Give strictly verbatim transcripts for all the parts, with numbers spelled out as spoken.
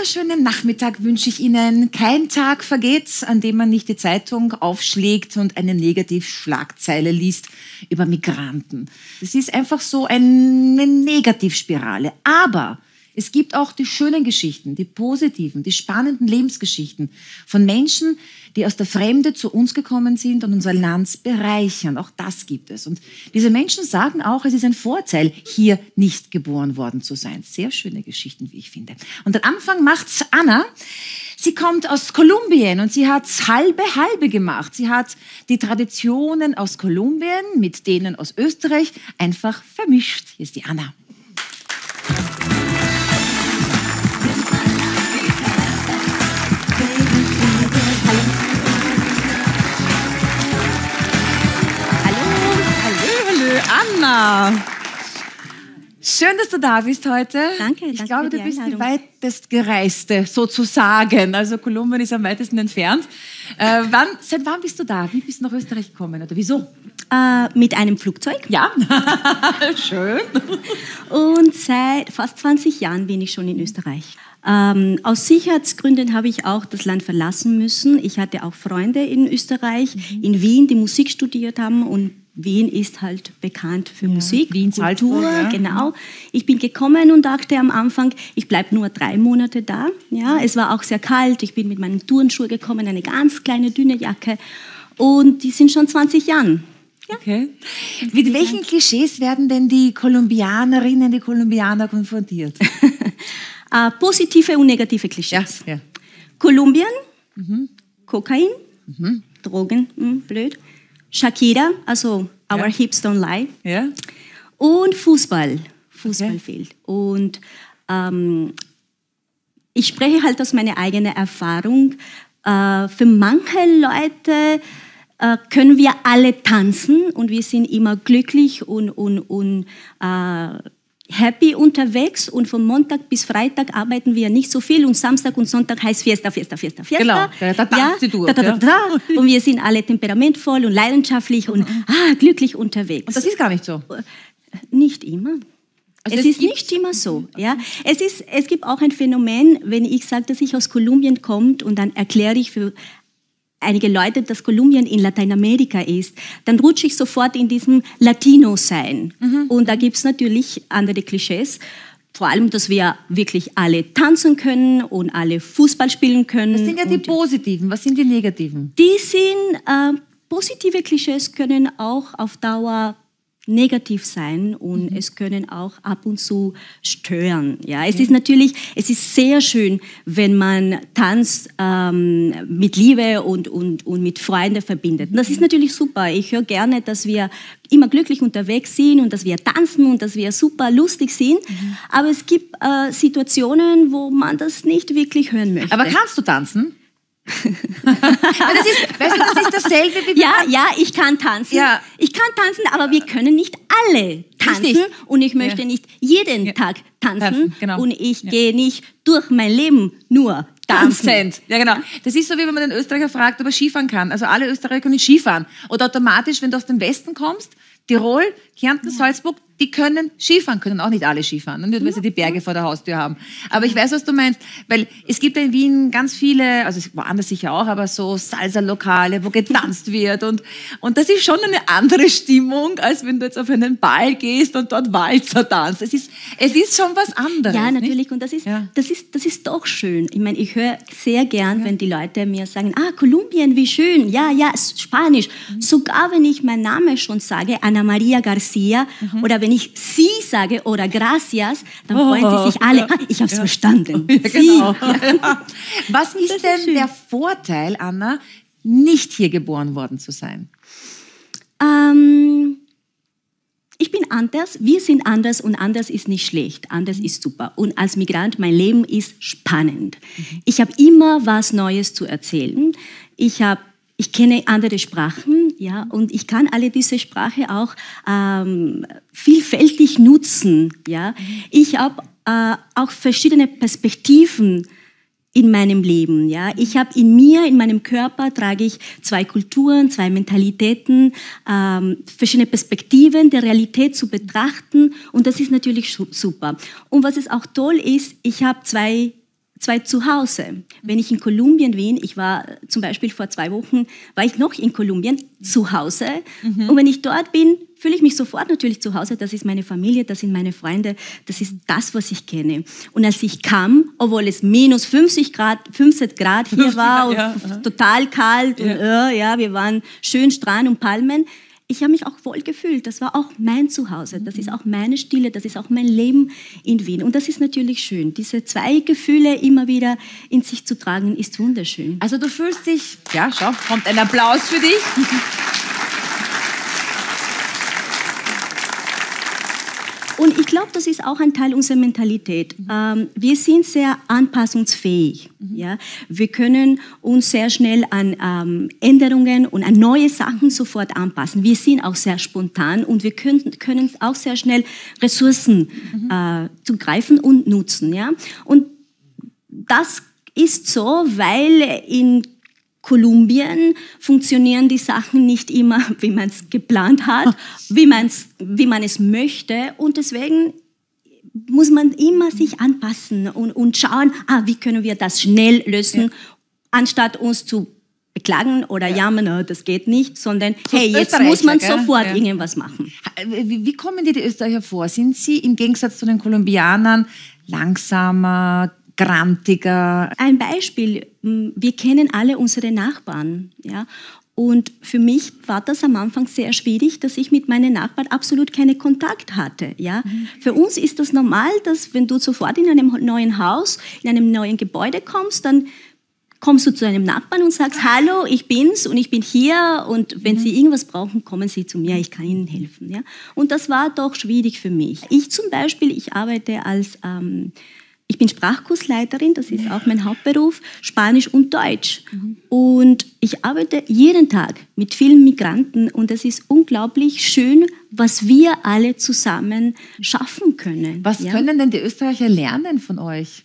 wunderschönen Nachmittag wünsche ich Ihnen. Kein Tag vergeht, an dem man nicht die Zeitung aufschlägt und eine Negativschlagzeile liest über Migranten. Das ist einfach so eine Negativspirale. Aber es gibt auch die schönen Geschichten, die positiven, die spannenden Lebensgeschichten von Menschen, die aus der Fremde zu uns gekommen sind und unser Land bereichern. Auch das gibt es. Und diese Menschen sagen auch, es ist ein Vorteil, hier nicht geboren worden zu sein. Sehr schöne Geschichten, wie ich finde. Und den Anfang macht's Anna. Sie kommt aus Kolumbien und sie hat halbe halbe gemacht. Sie hat die Traditionen aus Kolumbien mit denen aus Österreich einfach vermischt. Hier ist die Anna. Anna, schön, dass du da bist heute. Danke, ich danke glaube, für die du bist die Einladung. weitest gereiste, sozusagen. Also Kolumbien ist am weitesten entfernt. Äh, wann, seit wann bist du da? Wie bist du nach Österreich gekommen oder wieso? Äh, mit einem Flugzeug. Ja, schön. Und seit fast zwanzig Jahren bin ich schon in Österreich. Ähm, aus Sicherheitsgründen habe ich auch das Land verlassen müssen. Ich hatte auch Freunde in Österreich, mhm. in Wien, die Musik studiert haben, und Wien ist halt bekannt für ja, Musik, Wien, Kultur, ja. Genau. Ich bin gekommen und dachte am Anfang, ich bleibe nur drei Monate da. Ja, es war auch sehr kalt, ich bin mit meinen Turnschuhen gekommen, eine ganz kleine, dünne Jacke, und die sind schon zwanzig Jahre. Ja. Okay. Mit welchen Klischees werden denn die Kolumbianerinnen, die Kolumbianer konfrontiert? äh, positive und negative Klischees. Ja, ja. Kolumbien, mhm. Kokain, mhm. Drogen, mh, blöd. Shakira, also Our ja. Hips Don't Lie. Ja. Und Fußball. Fußball okay. fehlt. Und ähm, ich spreche halt aus meiner eigenen Erfahrung. Äh, für manche Leute äh, können wir alle tanzen und wir sind immer glücklich und, und, und äh, happy unterwegs, und von Montag bis Freitag arbeiten wir nicht so viel und Samstag und Sonntag heißt Fiesta, Fiesta, Fiesta, Fiesta. Genau, da, da tanzt ja, du durch. Da, da, da, da. Und wir sind alle temperamentvoll und leidenschaftlich und ah, glücklich unterwegs. Und das ist gar nicht so? Nicht immer. Also es, es ist nicht immer so. Ja. Es, ist, es gibt auch ein Phänomen, wenn ich sage, dass ich aus Kolumbien komme und dann erkläre ich für einige Leute, dass Kolumbien in Lateinamerika ist, dann rutsche ich sofort in diesem Latino-Sein. Mhm. Und da gibt es natürlich andere Klischees. Vor allem, dass wir wirklich alle tanzen können und alle Fußball spielen können. Das sind ja die positiven. Was sind die negativen? Die sind, äh, positive Klischees können auch auf Dauer negativ sein und mhm. es können auch ab und zu stören. Ja, es ja. ist natürlich, es ist sehr schön, wenn man Tanz ähm, mit Liebe und, und, und mit Freunden verbindet. Und das ist natürlich super. Ich höre gerne, dass wir immer glücklich unterwegs sind und dass wir tanzen und dass wir super lustig sind. Mhm. Aber es gibt äh, Situationen, wo man das nicht wirklich hören möchte. Aber kannst du tanzen? das, ist, weißt du, das ist dasselbe wie ja, ja, ich kann tanzen. Ja. Ich kann tanzen, aber wir können nicht alle tanzen. Richtig. Und ich möchte ja. nicht jeden ja. Tag tanzen. tanzen genau. Und ich ja. gehe nicht durch mein Leben nur tanzen. Tanzend. Ja, genau. Das ist so, wie wenn man den Österreicher fragt, ob er Skifahren kann. Also alle Österreicher können Skifahren. Oder automatisch, wenn du aus dem Westen kommst, Tirol, Kärnten, Salzburg, die können Skifahren, können auch nicht alle Skifahren, nicht weil sie die Berge vor der Haustür haben. Aber ich weiß, was du meinst, weil es gibt ja in Wien ganz viele, also woanders sicher auch, aber so Salsa-Lokale, wo getanzt wird, und, und das ist schon eine andere Stimmung, als wenn du jetzt auf einen Ball gehst und dort Walzer tanzt. Es ist, es ist schon was anderes. Ja, natürlich, nicht? Und das ist, ja. das, ist, das ist doch schön. Ich meine, ich höre sehr gern, ja. wenn die Leute mir sagen, ah, Kolumbien, wie schön, ja, ja, Spanisch. Mhm. Sogar wenn ich meinen Namen schon sage, Ana Maria Garcia, mhm. oder wenn ich Sie sage oder Gracias, dann oh, freuen sie sich alle. Ja. Ah, ich habe es ja. verstanden. Ja, genau. Ja. Was ist das denn ist der Vorteil, Anna, nicht hier geboren worden zu sein? Ähm, ich bin anders, wir sind anders, und anders ist nicht schlecht. Anders mhm. ist super. Und als Migrant, mein Leben ist spannend. Mhm. Ich habe immer was Neues zu erzählen. Ich habe Ich kenne andere Sprachen, ja, und ich kann alle diese Sprachen auch ähm, vielfältig nutzen, ja. Ich habe äh, auch verschiedene Perspektiven in meinem Leben, ja. Ich habe in mir, in meinem Körper trage ich zwei Kulturen, zwei Mentalitäten, ähm, verschiedene Perspektiven der Realität zu betrachten, und das ist natürlich super. Und was es auch toll ist, ich habe zwei zwei Zuhause. Wenn ich in Kolumbien bin, ich war zum Beispiel vor zwei Wochen, war ich noch in Kolumbien zu Hause. Mhm. Und wenn ich dort bin, fühle ich mich sofort natürlich zu Hause. Das ist meine Familie, das sind meine Freunde, das ist das, was ich kenne. Und als ich kam, obwohl es minus fünfzig Grad, fünfzehn Grad hier war und ja, total kalt, ja. Und äh, ja, wir waren schön Strand und Palmen, ich habe mich auch wohl gefühlt. Das war auch mein Zuhause. Das ist auch meine Stille. Das ist auch mein Leben in Wien. Und das ist natürlich schön. Diese zwei Gefühle immer wieder in sich zu tragen, ist wunderschön. Also du fühlst dich, ja, schau, kommt ein Applaus für dich. Und ich glaube, das ist auch ein Teil unserer Mentalität. Mhm. Ähm, wir sind sehr anpassungsfähig. Mhm. Ja? Wir können uns sehr schnell an ähm, Änderungen und an neue Sachen sofort anpassen. Wir sind auch sehr spontan und wir können, können auch sehr schnell Ressourcen mhm. äh, zugreifen und nutzen. Ja? Und das ist so, weil in Kolumbien funktionieren die Sachen nicht immer, wie man es geplant hat, wie, man's, wie man es möchte. Und deswegen muss man immer sich anpassen und, und schauen, ah, wie können wir das schnell lösen, ja. Anstatt uns zu beklagen oder ja. jammern, oh, das geht nicht, sondern so hey, jetzt muss man gell? sofort ja. irgendwas machen. Wie, wie kommen dir die Österreicher vor? Sind sie im Gegensatz zu den Kolumbianern langsamer, grantiger? Ein Beispiel, wir kennen alle unsere Nachbarn, ja, und für mich war das am Anfang sehr schwierig, dass ich mit meinen Nachbarn absolut keinen Kontakt hatte, ja. Mhm. Für uns ist das normal, dass wenn du sofort in einem neuen Haus, in einem neuen Gebäude kommst, dann kommst du zu einem Nachbarn und sagst, hallo, ich bin's und ich bin hier und wenn mhm. Sie irgendwas brauchen, kommen Sie zu mir, ich kann Ihnen helfen, ja. Und das war doch schwierig für mich. Ich zum Beispiel, ich arbeite als ähm, Ich bin Sprachkursleiterin, das ist auch mein Hauptberuf, Spanisch und Deutsch. Mhm. Und ich arbeite jeden Tag mit vielen Migranten und es ist unglaublich schön, was wir alle zusammen schaffen können. Was ja? können denn die Österreicher lernen von euch?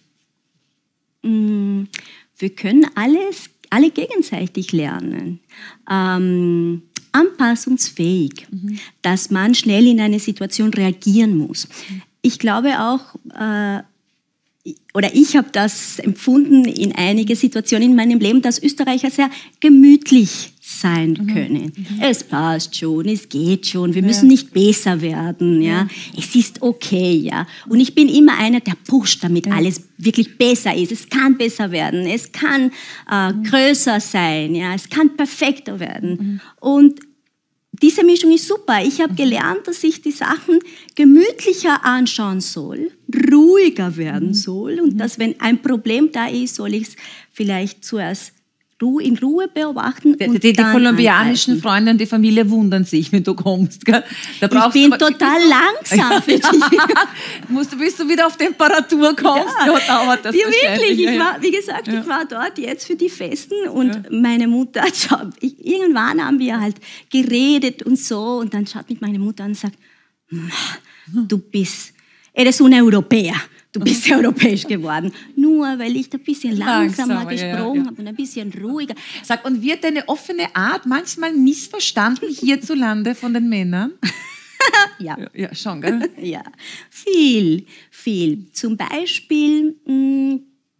Wir können alles, alle gegenseitig lernen. Ähm, anpassungsfähig, mhm. dass man schnell in eine Situation reagieren muss. Mhm. Ich glaube auch, äh, oder ich habe das empfunden in einigen Situationen in meinem Leben, dass Österreicher sehr gemütlich sein mhm. können. Mhm. Es passt schon, es geht schon, wir müssen ja. nicht besser werden, ja. ja. Es ist okay, ja. Und ich bin immer einer, der pusht, damit ja. alles wirklich besser ist. Es kann besser werden, es kann äh, mhm. größer sein, ja. Es kann perfekter werden. Mhm. Und diese Mischung ist super. Ich habe gelernt, dass ich die Sachen gemütlicher anschauen soll, ruhiger werden mhm. soll und mhm. dass, wenn ein Problem da ist, soll ich es vielleicht zuerst in Ruhe beobachten. Die, und die, die kolumbianischen angreifen. Freunde und die Familie wundern sich, wenn du kommst. Gell? Da ich bin total langsam für dich. Musst du, bis du wieder auf Temperatur kommst, ja. Ja, dauert das ja, wirklich. Ich war, wie gesagt, ja. ich war dort jetzt für die Festen und ja. meine Mutter, ich, irgendwann haben wir halt geredet und so und dann schaut mich meine Mutter an und sagt, du bist, eres un Europäer. Du bist mhm. europäisch geworden, nur weil ich da ein bisschen langsamer, langsamer gesprochen ja, ja. habe und ein bisschen ruhiger. Sag, und wird deine offene Art manchmal missverstanden hierzulande von den Männern? ja. ja. Ja, schon, gell? Ja, viel, viel. Zum Beispiel, mh,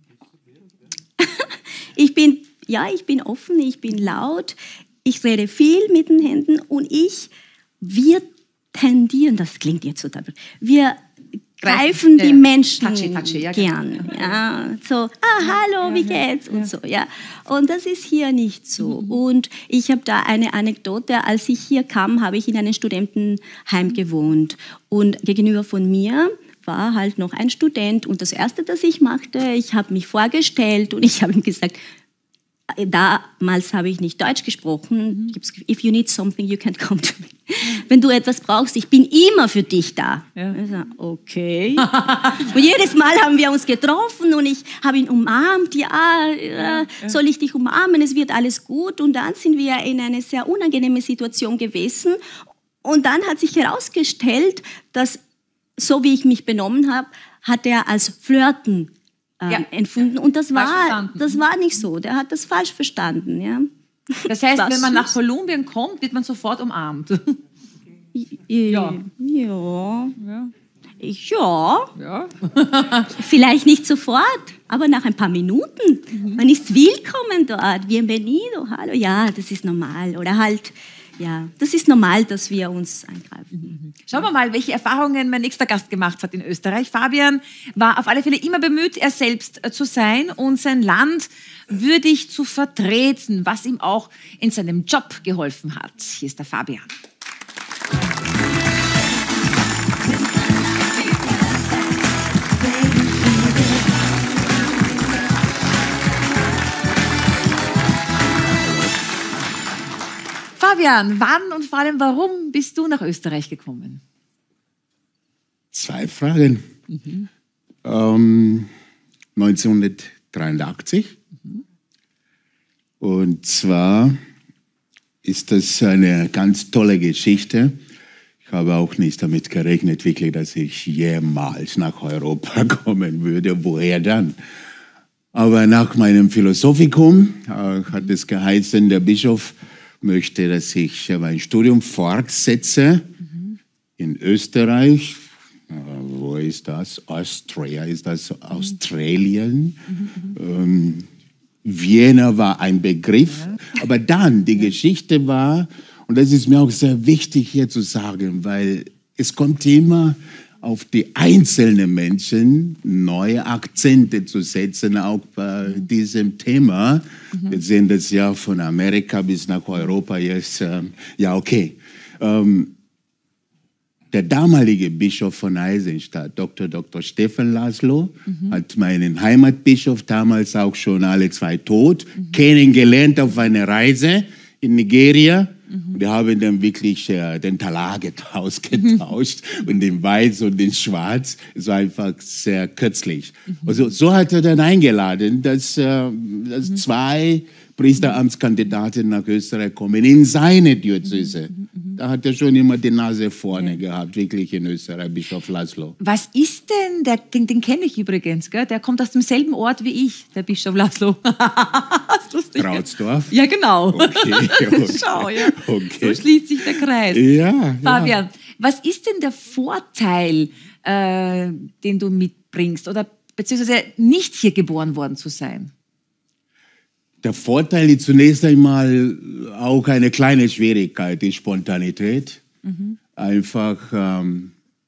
ich bin, ja, ich bin offen, ich bin laut, ich rede viel mit den Händen und ich, wir tendieren, das klingt jetzt so, wir greifen die Menschen touchy, touchy, ja, gern. Ja. So, ah, hallo, wie geht's? Und so, ja. Und das ist hier nicht so. Mhm. Und ich habe da eine Anekdote. Als ich hier kam, habe ich in einem Studentenheim gewohnt. Und gegenüber von mir war halt noch ein Student. Und das Erste, das ich machte, ich habe mich vorgestellt und ich habe ihm gesagt, damals habe ich nicht Deutsch gesprochen. Mhm. If you need something, you can come to me. Wenn du etwas brauchst, ich bin immer für dich da. Ja. Ich sag, okay. Und jedes Mal haben wir uns getroffen und ich habe ihn umarmt. Ja, ja, ja, soll ich dich umarmen? Es wird alles gut. Und dann sind wir in eine sehr unangenehme Situation gewesen. Und dann hat sich herausgestellt, dass so wie ich mich benommen habe, hat er als Flirten Ja. empfunden. Und das war, das war nicht so. Der hat das falsch verstanden. Ja. Das heißt, wenn man nach Kolumbien kommt, wird man sofort umarmt. Ja. Ja. ja. Ich, ja, Ja. vielleicht nicht sofort, aber nach ein paar Minuten. Mhm. Man ist willkommen dort, bienvenido, hallo, ja, das ist normal. Oder halt, ja, das ist normal, dass wir uns eingreifen. Mhm. Schauen wir mal, welche Erfahrungen mein nächster Gast gemacht hat in Österreich. Fabian war auf alle Fälle immer bemüht, er selbst zu sein und sein Land würdig zu vertreten, was ihm auch in seinem Job geholfen hat. Hier ist der Fabian. Fabian, wann und vor allem warum bist du nach Österreich gekommen? Zwei Fragen. Mhm. Ähm, neunzehnhundertdreiundachtzig. Mhm. Und zwar ist das eine ganz tolle Geschichte. Ich habe auch nicht damit gerechnet, wirklich, dass ich jemals nach Europa kommen würde. Woher dann? Aber nach meinem Philosophikum äh, hat es geheißen, der Bischof möchte, dass ich mein Studium fortsetze mhm. in Österreich. Äh, wo ist das? Austria, ist das Australien? Mhm. Ähm, Vienna war ein Begriff. Ja. Aber dann, die ja. Geschichte war, und das ist mir auch sehr wichtig hier zu sagen, weil es kommt immer auf die einzelnen Menschen neue Akzente zu setzen, auch bei diesem Thema. Mhm. Wir sehen das ja von Amerika bis nach Europa jetzt. Ähm, ja, okay. Ähm, der damalige Bischof von Eisenstadt, Doktor Doktor Stefan Laszlo, mhm. hat meinen Heimatbischof, damals auch schon alle zwei tot, mhm. kennengelernt auf einer Reise in Nigeria. Mhm. Wir haben dann wirklich äh, den Talar ausgetauscht mhm. und den Weiß und den Schwarz. Es war einfach sehr kürzlich. Mhm. Also, so hat er dann eingeladen, dass, äh, dass mhm. zwei Priesteramtskandidaten nach Österreich kommen, in seine Diözese. Mhm. Mhm. Da hat er schon immer die Nase vorne ja. gehabt, wirklich in Österreich, Bischof Laszlo. Was ist denn, der, den, den kenne ich übrigens, gell? Der kommt aus demselben Ort wie ich, der Bischof Laszlo. Krautsdorf? Ja, genau. Okay, okay. Schau, ja. Okay. So schließt sich der Kreis. Ja, Fabian, ja. was ist denn der Vorteil, äh, den du mitbringst, oder beziehungsweise nicht hier geboren worden zu sein? Der Vorteil ist zunächst einmal auch eine kleine Schwierigkeit, die Spontanität. Mhm. Einfach ähm,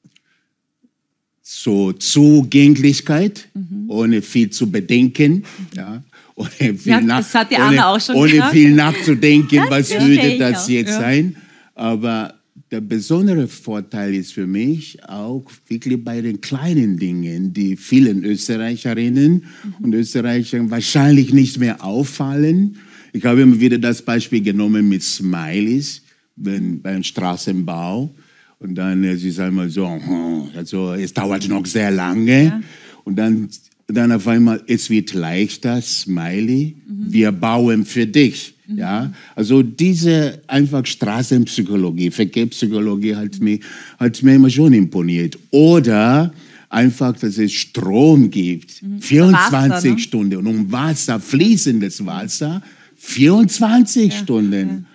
so Zugänglichkeit, mhm. ohne viel zu bedenken. Mhm. Ja. Ohne viel, ja, nach, das hat die ohne, Anna auch schon ohne gesagt. viel nachzudenken, was ja, würde das auch. jetzt ja. sein. Aber der besondere Vorteil ist für mich auch wirklich bei den kleinen Dingen, die vielen Österreicherinnen mhm. und Österreichern wahrscheinlich nicht mehr auffallen. Ich habe immer wieder das Beispiel genommen mit Smileys wenn, beim Straßenbau. Und dann es ist einmal so, also es dauert noch sehr lange. Ja. Und dann, dann auf einmal, es wird leichter, Smiley, mhm. wir bauen für dich. Mhm. Ja, also diese einfach Straßenpsychologie, Verkehrspsychologie hat mir, hat mir immer schon imponiert. Oder einfach, dass es Strom gibt, mhm. vierundzwanzig Wasser, ne? Stunden, und um Wasser, fließendes Wasser, vierundzwanzig ja. Stunden. Ja.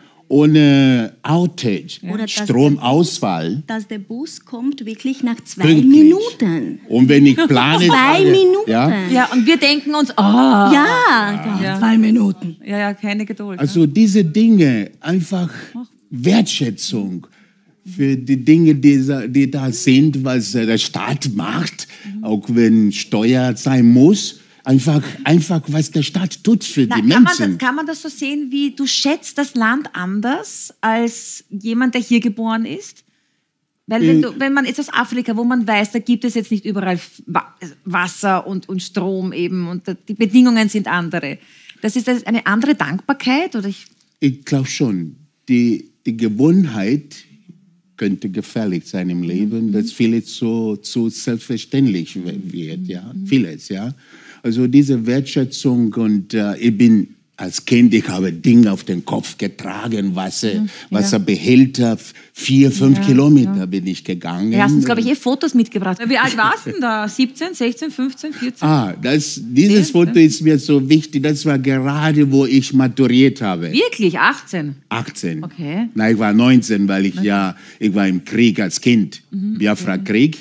Ohne Outage, ja. Stromausfall. Dass der Bus kommt wirklich nach zwei Pünktlich. Minuten. Und wenn ich plane... zwei Minuten. Ja? ja, und wir denken uns, oh... Ja, ja. ja. zwei Minuten. Ja, ja, keine Geduld. Also ne? diese Dinge, einfach Wertschätzung für die Dinge, die, die da sind, was der Staat macht, mhm. auch wenn Steuer sein muss. Einfach, einfach, was der Staat tut für Na, die kann Menschen. Man das, kann man das so sehen, wie du schätzt das Land anders als jemand, der hier geboren ist? Weil wenn, du, wenn man jetzt aus Afrika, wo man weiß, da gibt es jetzt nicht überall Wasser und, und Strom eben und die Bedingungen sind andere. Das ist das eine andere Dankbarkeit? Oder ich ich glaube schon. Die, die Gewohnheit könnte gefährlich sein im Leben, mhm. dass vieles so, so selbstverständlich wird. Ja? Mhm. Vieles, ja. Also diese Wertschätzung, und äh, ich bin als Kind, ich habe Dinge auf den Kopf getragen, Wasser, ja. Wasserbehälter, vier, fünf ja, Kilometer ja. bin ich gegangen. Du hast uns, glaube ich, eh Fotos mitgebracht. Wie alt warst du denn da? siebzehn, sechzehn, fünfzehn, vierzehn? Ah, das, dieses zehn, Foto ja. ist mir so wichtig. Das war gerade, wo ich maturiert habe. Wirklich? achtzehn? achtzehn. Okay. Nein, ich war neunzehn, weil ich okay. ja, ich war im Krieg als Kind, mhm. Biafra-Krieg.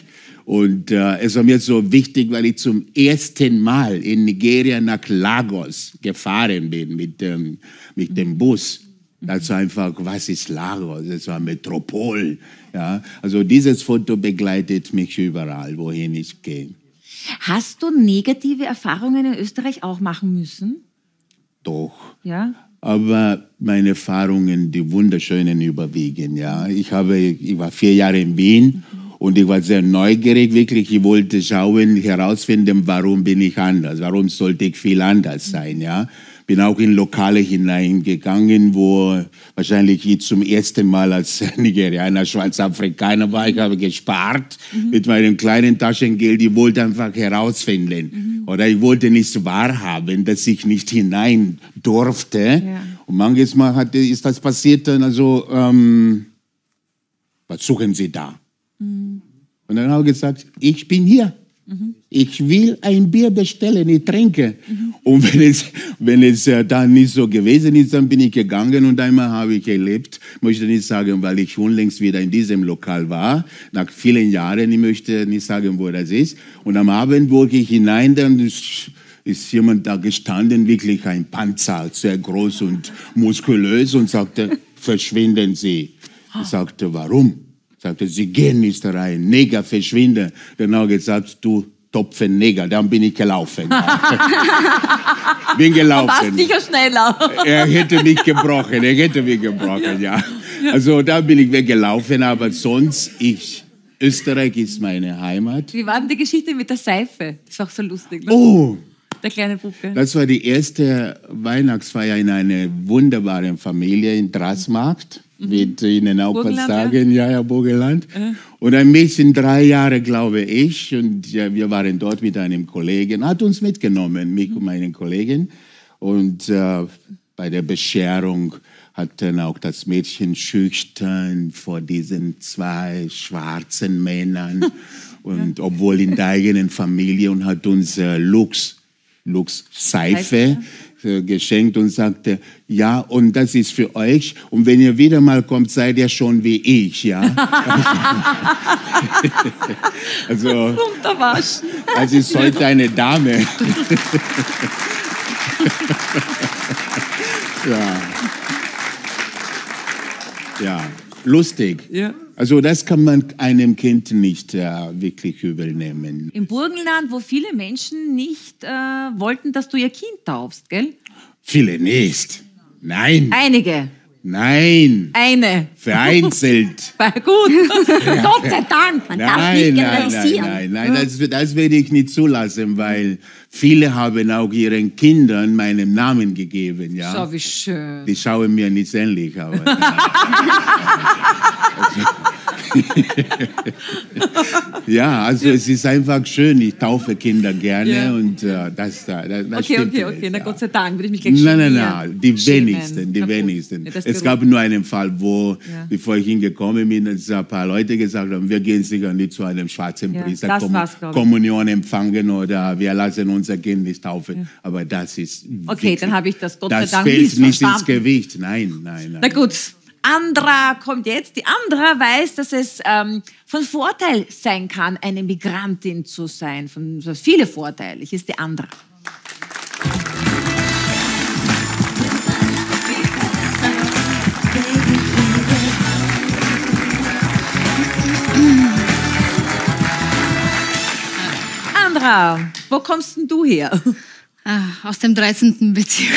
Und äh, es war mir so wichtig, weil ich zum ersten Mal in Nigeria nach Lagos gefahren bin mit dem, mit dem Bus. Das war einfach, was ist Lagos? Es war Metropol. Ja? Also dieses Foto begleitet mich überall, wohin ich gehe. Hast du negative Erfahrungen in Österreich auch machen müssen? Doch. Ja. Aber meine Erfahrungen, die wunderschönen, überwiegen. Ja? Ich, habe, ich war vier Jahre in Wien und ich war sehr neugierig, wirklich. Ich wollte schauen, herausfinden, warum bin ich anders? Warum sollte ich viel anders sein? Ja? Bin auch in Lokale hineingegangen, wo wahrscheinlich ich zum ersten Mal als Nigerianer, Schwarzafrikaner war. Ich habe gespart mhm. mit meinem kleinen Taschengeld. Ich wollte einfach herausfinden. Mhm. Oder ich wollte nicht wahrhaben, dass ich nicht hinein durfte. Ja. Und manches Mal hat, ist das passiert dann, also, ähm, was suchen Sie da? Mhm. Und dann habe ich gesagt, ich bin hier. Mhm. Ich will ein Bier bestellen, ich trinke. Mhm. Und wenn es, wenn es äh, dann nicht so gewesen ist, dann bin ich gegangen und einmal habe ich erlebt, möchte nicht sagen, weil ich unlängst wieder in diesem Lokal war, nach vielen Jahren, ich möchte nicht sagen, wo das ist. Und am Abend, wo ich hinein, dann ist, ist jemand da gestanden, wirklich ein Panzer, sehr groß und muskulös und sagte, verschwinden Sie. Ich sagte, warum? Sagte, Sie gehen nicht rein, Neger, verschwinde. Dann habe ich gesagt, du Topfen Neger, dann bin ich gelaufen. bin gelaufen. Du warst sicher schneller. Er hätte mich gebrochen, er hätte mich gebrochen, ja. Also da bin ich weggelaufen, aber sonst, ich, Österreich ist meine Heimat. Wie war denn die Geschichte mit der Seife? Das ist auch so lustig. Ne? Oh! Der kleine Puppe. Das war die erste Weihnachtsfeier in einer wunderbaren Familie in Drassmarkt. Mhm. Wird Ihnen auch was sagen, ja, ja, ja Burgenland. Mhm. Und ein Mädchen, drei Jahre, glaube ich, und ja, wir waren dort mit einem Kollegen, hat uns mitgenommen, mich mhm. und meinen Kollegen. Und äh, bei der Bescherung hat dann auch das Mädchen schüchtern vor diesen zwei schwarzen Männern, und ja. obwohl in der eigenen Familie, und hat uns äh, Lux, Lux Seife äh, geschenkt und sagte, ja, und das ist für euch. Und wenn ihr wieder mal kommt, seid ihr schon wie ich, ja. Also, das ist heute eine Dame. ja. Ja, lustig. Ja. Also das kann man einem Kind nicht äh, wirklich übel nehmen. Im Burgenland, wo viele Menschen nicht äh, wollten, dass du ihr Kind taufst, gell? Viele nicht. Nein. Einige. Nein. Eine. Vereinzelt. Gut. Ja. Gott sei Dank. Man nein, darf nicht nein, nein, nein, nein, das, das werde ich nicht zulassen, weil viele haben auch ihren Kindern meinen Namen gegeben. Ja? So, wie schön. Die schauen mir nicht ähnlich aus. Ja, also es ist einfach schön. Ich taufe Kinder gerne ja. und äh, das, das, das okay, stimmt. Okay, okay, okay. Na ja. Gott sei Dank, würde ich mich gleich Nein, nein, nein, die wenigsten, die Na wenigsten. Ja, es gab nur einen Fall, wo, ja. bevor ich hingekommen bin, dass ein paar Leute gesagt haben, wir gehen sicher nicht zu einem schwarzen ja, Priester das Kom war's, Kommunion empfangen oder wir lassen unser Kind nicht taufen. Ja. Aber das ist Okay, wirklich, dann habe ich das Gott das sei Dank fällt nicht ins Gewicht. Nein, nein, nein. Na gut. Andra kommt jetzt. Die Andra weiß, dass es ähm, von Vorteil sein kann, eine Migrantin zu sein. Von so viele Vorteile. Hier ist die Andra. Andra, wo kommst denn du her? Ah, aus dem dreizehnten Bezirk.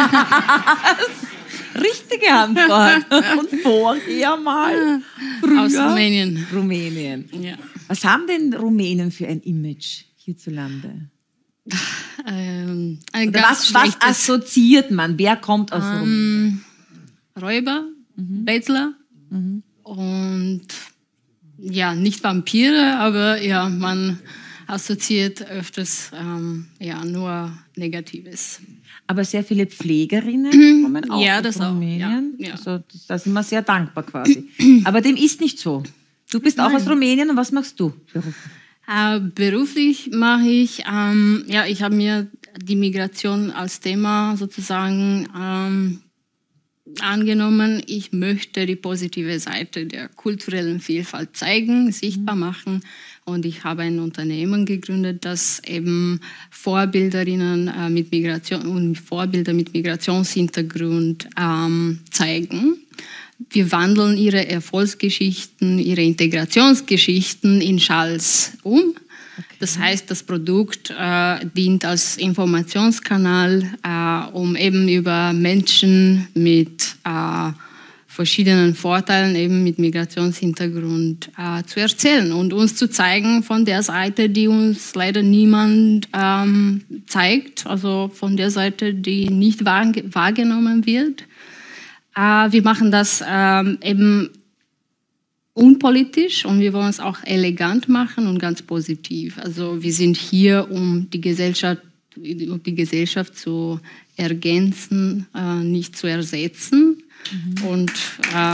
Richtige Antwort. Und vorher mal? Früher? Aus Rumänien. Rumänien. Ja. Was haben denn Rumänen für ein Image hierzulande? Ähm, ein Oder was, was assoziiert man? Wer kommt aus ähm, Rumänien? Räuber, mhm. Bettler mhm. und ja, nicht Vampire, aber ja, man assoziiert öfters ähm, ja, nur Negatives. Aber sehr viele Pflegerinnen kommen auch ja, aus das Rumänien. Auch, ja, ja. Also da sind wir sehr dankbar quasi. Aber dem ist nicht so. Du bist auch Nein. aus Rumänien und was machst du beruflich? Äh, beruflich mache ich, ähm, ja, ich habe mir die Migration als Thema sozusagen ähm, angenommen, ich möchte die positive Seite der kulturellen Vielfalt zeigen, sichtbar machen. Und ich habe ein Unternehmen gegründet, das eben Vorbilderinnen äh, mit Migration und Vorbilder mit Migrationshintergrund ähm, zeigen. Wir wandeln ihre Erfolgsgeschichten, ihre Integrationsgeschichten in Schals um. Okay. Das heißt, das Produkt äh, dient als Informationskanal, äh, um eben über Menschen mit äh, verschiedenen Vorteilen, eben mit Migrationshintergrund, äh, zu erzählen und uns zu zeigen von der Seite, die uns leider niemand ähm, zeigt, also von der Seite, die nicht wahr, wahrgenommen wird. Äh, wir machen das ähm, eben unpolitisch und wir wollen es auch elegant machen und ganz positiv. Also wir sind hier, um die Gesellschaft, um die Gesellschaft zu ergänzen, äh, nicht zu ersetzen. Mhm. Und, äh,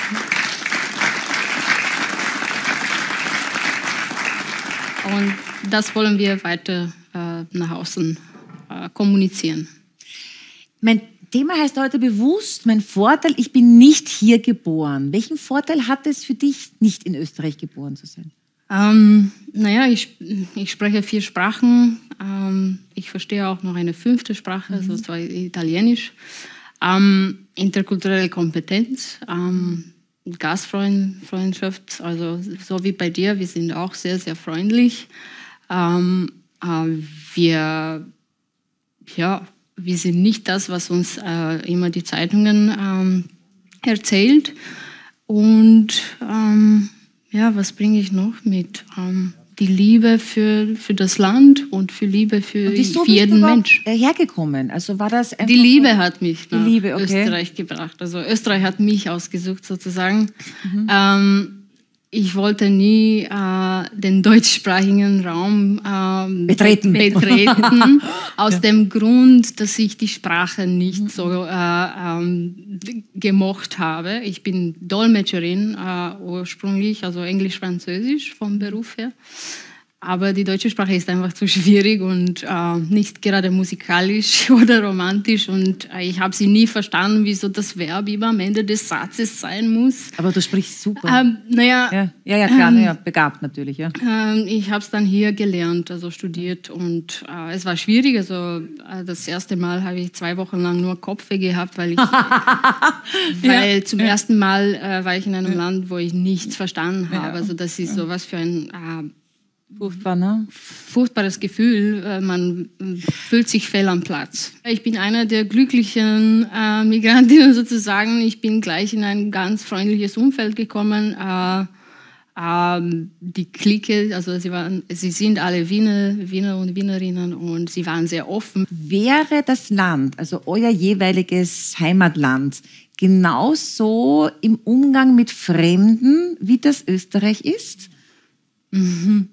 und das wollen wir weiter äh, nach außen äh, kommunizieren. Mein Thema heißt heute bewusst, mein Vorteil, ich bin nicht hier geboren. Welchen Vorteil hat es für dich, nicht in Österreich geboren zu sein? Ähm, naja, ich, ich spreche vier Sprachen. Ähm, ich verstehe auch noch eine fünfte Sprache, mhm. also zwar Italienisch. Ähm, interkulturelle Kompetenz, ähm, Gastfreundschaft, also so wie bei dir, wir sind auch sehr, sehr freundlich. Ähm, äh, wir, ja, wir sind nicht das, was uns äh, immer die Zeitungen ähm, erzählt. Und ähm, ja, was bringe ich noch mit? Ähm, die Liebe für, für das Land und für Liebe für, für jeden Mensch. Hergekommen? Also war das die Liebe so? Hat mich nach Liebe, okay. Österreich gebracht. Also Österreich hat mich ausgesucht sozusagen. Mhm. Ähm, ich wollte nie äh, den deutschsprachigen Raum ähm, betreten, betreten aus ja. dem Grund, dass ich die Sprache nicht so äh, ähm, gemocht habe. Ich bin Dolmetscherin äh, ursprünglich, also Englisch-Französisch vom Beruf her. Aber die deutsche Sprache ist einfach zu schwierig und äh, nicht gerade musikalisch oder romantisch. Und äh, ich habe sie nie verstanden, wieso das Verb immer am Ende des Satzes sein muss. Aber du sprichst super. Ähm, naja, ja, ja, ja, klar, ähm, naja, begabt natürlich. Ja. Ähm, ich habe es dann hier gelernt, also studiert. Und äh, es war schwierig. Also äh, das erste Mal habe ich zwei Wochen lang nur Kopfweh gehabt, weil ich weil ja. zum ja. ersten Mal äh, war ich in einem ja. Land, wo ich nichts verstanden habe. Ja. Also das ist sowas für ein... Äh, Furchtbar, ne? Furchtbares Gefühl, man fühlt sich fehl am Platz. Ich bin einer der glücklichen äh, Migrantinnen sozusagen. Ich bin gleich in ein ganz freundliches Umfeld gekommen. Äh, äh, die Clique, also sie, waren, sie sind alle Wiener, Wiener und Wienerinnen und sie waren sehr offen. Wäre das Land, also euer jeweiliges Heimatland, genauso im Umgang mit Fremden, wie das Österreich ist? Mhm.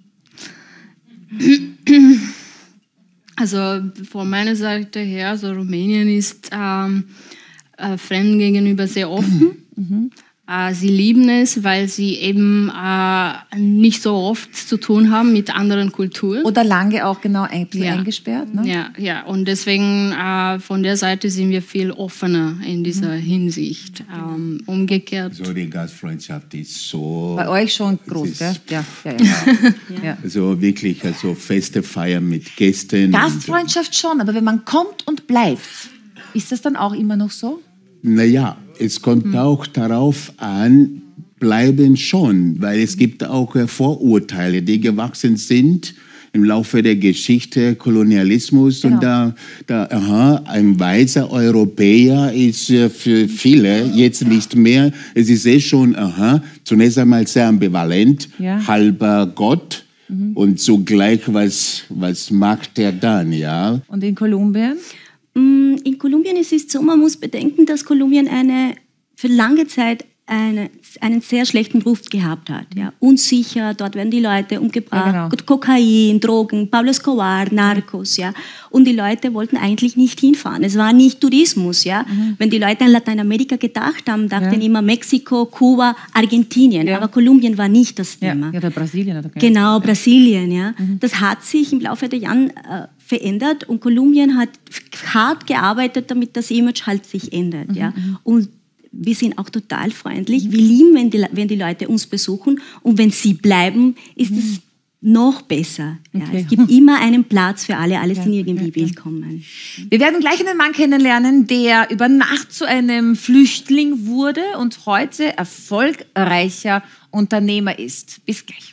Also von meiner Seite her, also Rumänien ist ähm, äh, Fremden gegenüber sehr offen. Mhm. Äh, sie lieben es, weil sie eben äh, nicht so oft zu tun haben mit anderen Kulturen. Oder lange auch genau ein ja. eingesperrt. Ne? Ja, ja, und deswegen äh, von der Seite sind wir viel offener in dieser mhm. Hinsicht. Ähm, umgekehrt. So die Gastfreundschaft ist so... Bei euch schon groß, ist, gell? Ja, ja, ja. ja. ja. Also wirklich also feste Feiern mit Gästen. Gastfreundschaft schon, aber wenn man kommt und bleibt, ist das dann auch immer noch so? Naja, es kommt mhm. auch darauf an, bleiben schon, weil es gibt auch Vorurteile, die gewachsen sind im Laufe der Geschichte, Kolonialismus. Genau. Und da, da aha, ein weißer Europäer ist für viele jetzt nicht mehr. Es ist eh schon aha, zunächst einmal sehr ambivalent, ja. halber Gott. Mhm. Und zugleich, was, was macht er dann? Ja? Und in Kolumbien? In Kolumbien ist es so, man muss bedenken, dass Kolumbien eine, für lange Zeit eine, einen sehr schlechten Ruf gehabt hat. Ja. Unsicher, dort werden die Leute umgebracht, ja, genau. Kokain, Drogen, Pablo Escobar, Narcos. Ja. Und die Leute wollten eigentlich nicht hinfahren. Es war nicht Tourismus. Ja. Mhm. Wenn die Leute an Lateinamerika gedacht haben, dachten ja. immer Mexiko, Kuba, Argentinien. Ja. Aber Kolumbien war nicht das Thema. Ja, ja oder Brasilien. Oder genau, Brasilien. Ja. Mhm. Das hat sich im Laufe der Jahre äh, verändert und Kolumbien hat hart gearbeitet, damit das Image halt sich ändert. Mhm. Ja. Und wir sind auch total freundlich. Wir lieben, wenn die, wenn die Leute uns besuchen und wenn sie bleiben, ist es mhm. noch besser. Ja, okay. Es gibt immer einen Platz für alle, alle ja, sind irgendwie ja, willkommen. Wir werden gleich einen Mann kennenlernen, der über Nacht zu einem Flüchtling wurde und heute erfolgreicher Unternehmer ist. Bis gleich.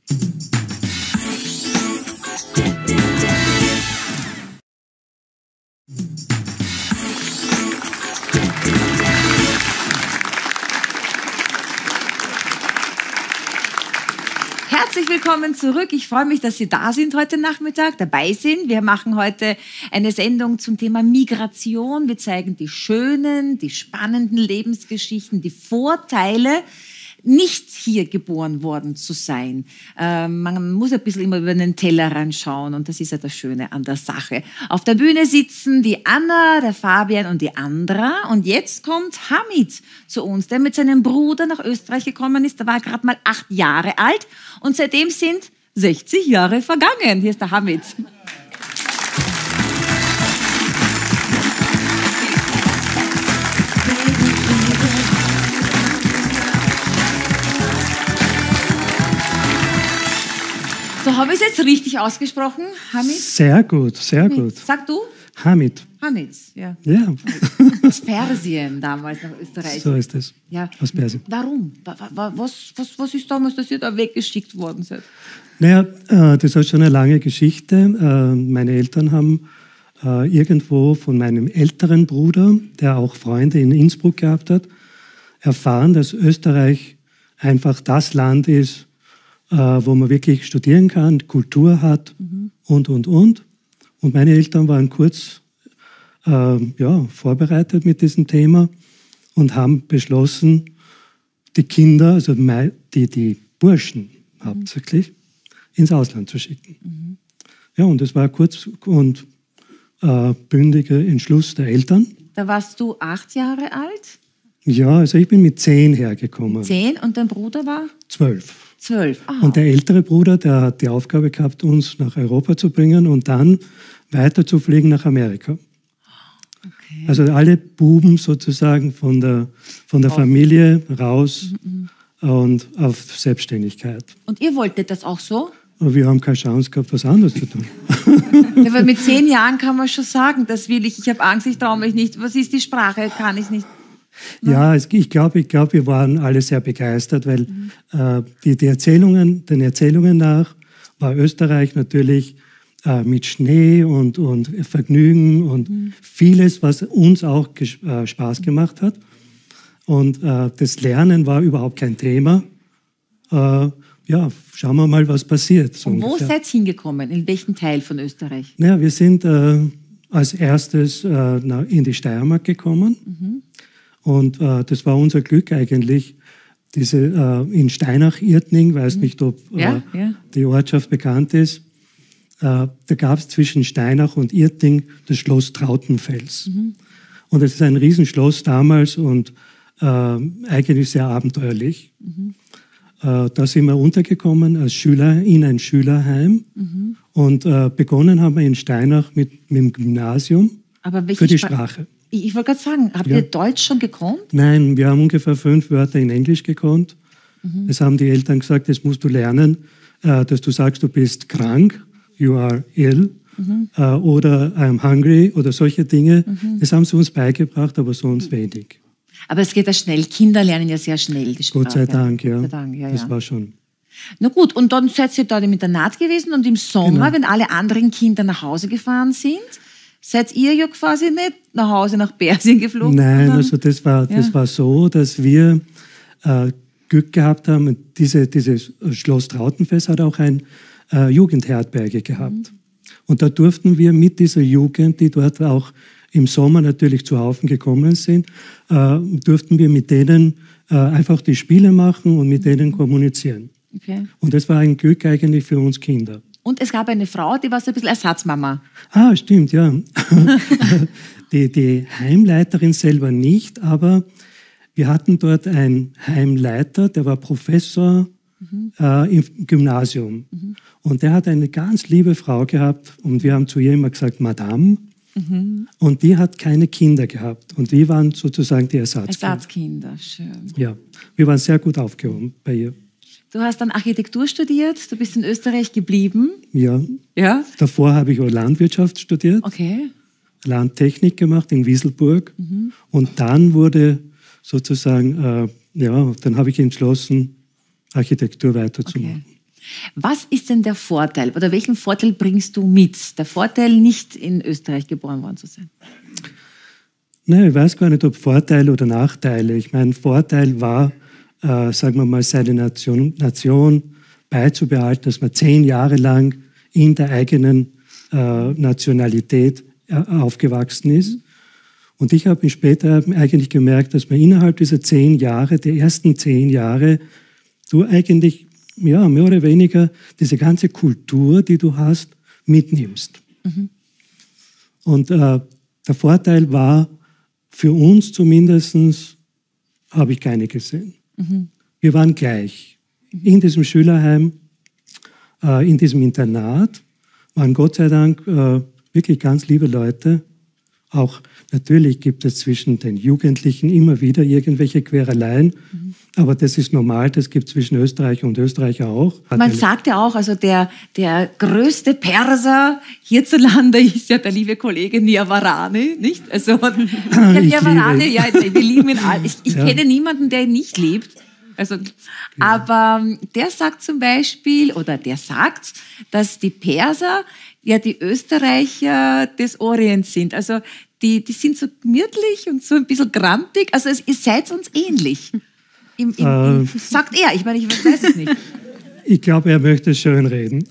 Herzlich willkommen zurück. Ich freue mich, dass Sie da sind heute Nachmittag, dabei sind. Wir machen heute eine Sendung zum Thema Migration. Wir zeigen die schönen, die spannenden Lebensgeschichten, die Vorteile, nicht hier geboren worden zu sein. Ähm, man muss ein bisschen immer über den Tellerrand schauen und das ist ja das Schöne an der Sache. Auf der Bühne sitzen die Anna, der Fabian und die Andra und jetzt kommt Hamid zu uns, der mit seinem Bruder nach Österreich gekommen ist. Da war er gerade mal acht Jahre alt und seitdem sind sechzig Jahre vergangen. Hier ist der Hamid. So, habe ich es jetzt richtig ausgesprochen, Hamid? Sehr gut, sehr Hamid. gut. Sag du? Hamid. Hamid, ja. Ja. Aus Persien damals nach Österreich. So ist es. Ja. Aus Persien. Warum? Was, was, was ist damals, dass ihr da weggeschickt worden seid? Naja, äh, das ist schon eine lange Geschichte. Äh, meine Eltern haben äh, irgendwo von meinem älteren Bruder, der auch Freunde in Innsbruck gehabt hat, erfahren, dass Österreich einfach das Land ist, wo man wirklich studieren kann, Kultur hat mhm. und, und, und. Und meine Eltern waren kurz äh, ja, vorbereitet mit diesem Thema und haben beschlossen, die Kinder, also die, die Burschen mhm. hauptsächlich, ins Ausland zu schicken. Mhm. Ja, und das war kurz und äh, bündiger Entschluss der Eltern. Da warst du acht Jahre alt? Ja, also ich bin mit zehn hergekommen. Zehn und dein Bruder war? Zwölf. Zwölf. Ah. Und der ältere Bruder, der hat die Aufgabe gehabt, uns nach Europa zu bringen und dann weiter zu fliegen nach Amerika. Okay. Also alle Buben sozusagen von der, von der Familie raus mhm. und auf Selbstständigkeit. Und ihr wolltet das auch so? Aber wir haben keine Chance gehabt, was anderes zu tun. Ja, weil mit zehn Jahren kann man schon sagen, das will ich, ich habe Angst, ich traue mich nicht. Was ist die Sprache, kann ich nicht. Ja, es, ich glaube, ich glaub, wir waren alle sehr begeistert, weil mhm. äh, die, die Erzählungen, den Erzählungen nach war Österreich natürlich äh, mit Schnee und, und Vergnügen und mhm. vieles, was uns auch äh, Spaß gemacht hat. Und äh, das Lernen war überhaupt kein Thema. Äh, ja, schauen wir mal, was passiert. So und wo ungefähr. Seid ihr hingekommen? In welchem Teil von Österreich? Naja, wir sind äh, als erstes äh, in die Steiermark gekommen. Mhm. Und äh, das war unser Glück eigentlich, diese äh, in Steinach-Irtning, weiß nicht, ob äh, ja, ja. die Ortschaft bekannt ist, äh, da gab es zwischen Steinach und Irtning das Schloss Trautenfels. Mhm. Und es ist ein Riesenschloss damals und äh, eigentlich sehr abenteuerlich. Mhm. Äh, da sind wir untergekommen als Schüler in ein Schülerheim mhm. und äh, begonnen haben wir in Steinach mit, mit dem Gymnasium Aber für die Spra Sprache. Ich wollte gerade sagen, habt ja. ihr Deutsch schon gekonnt? Nein, wir haben ungefähr fünf Wörter in Englisch gekonnt. Mhm. Das haben die Eltern gesagt, das musst du lernen, äh, dass du sagst, du bist krank, you are ill, mhm. äh, oder I'm hungry oder solche Dinge. Mhm. Das haben sie uns beigebracht, aber sonst mhm. wenig. Aber es geht ja schnell. Kinder lernen ja sehr schnell die Sprache. Gott sei Dank, ja. Gott sei Dank, ja, das ja. war schon. Na gut, und dann seid ihr da im Internat gewesen und im Sommer, genau. wenn alle anderen Kinder nach Hause gefahren sind, seid ihr ja quasi nicht nach Hause nach Persien geflogen? Nein, also das war, das ja. war so, dass wir äh, Glück gehabt haben. Diese, dieses Schloss Trautenfels hat auch ein äh, Jugendherberge gehabt. Mhm. Und da durften wir mit dieser Jugend, die dort auch im Sommer natürlich zu Haufen gekommen sind, äh, durften wir mit denen äh, einfach die Spiele machen und mit denen kommunizieren. Okay. Und das war ein Glück eigentlich für uns Kinder. Und es gab eine Frau, die war so ein bisschen Ersatzmama. Ah, stimmt, ja. die, die Heimleiterin selber nicht, aber wir hatten dort einen Heimleiter, der war Professor mhm. äh, im Gymnasium. Mhm. Und der hat eine ganz liebe Frau gehabt und wir haben zu ihr immer gesagt, Madame. Mhm. Und die hat keine Kinder gehabt. Und wir waren sozusagen die Ersatzkinder. Ersatzkinder, schön. Ja, wir waren sehr gut aufgehoben bei ihr. Du hast dann Architektur studiert, du bist in Österreich geblieben. Ja. Ja? Davor habe ich auch Landwirtschaft studiert. Okay. Landtechnik gemacht in Wieselburg. Mhm. Und dann wurde sozusagen, äh, ja, dann habe ich entschlossen, Architektur weiterzumachen. Okay. Was ist denn der Vorteil oder welchen Vorteil bringst du mit? Der Vorteil, nicht in Österreich geboren worden zu sein? Nein, ich weiß gar nicht, ob Vorteile oder Nachteile. Ich meine, Vorteil war, äh, sagen wir mal, seine Nation, Nation beizubehalten, dass man zehn Jahre lang in der eigenen äh, Nationalität äh, aufgewachsen ist. Und ich habe später eigentlich gemerkt, dass man innerhalb dieser zehn Jahre, der ersten zehn Jahre, du eigentlich ja, mehr oder weniger diese ganze Kultur, die du hast, mitnimmst. Mhm. Und äh, der Vorteil war, für uns zumindest, habe ich keine gesehen. Mhm. Wir waren gleich. Mhm. In diesem Schülerheim, äh, in diesem Internat, waren Gott sei Dank äh, wirklich ganz liebe Leute. Auch natürlich gibt es zwischen den Jugendlichen immer wieder irgendwelche Quereleien. Mhm. Aber das ist normal, das gibt es zwischen Österreich und Österreich auch. Man sagt ja auch, also der, der größte Perser hierzulande ist ja der liebe Kollege Niavarani, nicht? Also der Niavarani, ja, wir lieben ihn alle. Ich, ich ja. kenne niemanden, der ihn nicht liebt. Also, ja. Aber der sagt zum Beispiel, oder der sagt, dass die Perser ja die Österreicher des Orients sind. Also die, die sind so gemütlich und so ein bisschen grantig. Also es, ihr seid uns ähnlich. Im, im, im, äh, sagt er, ich meine, ich weiß es nicht. Ich glaube, er möchte schön reden.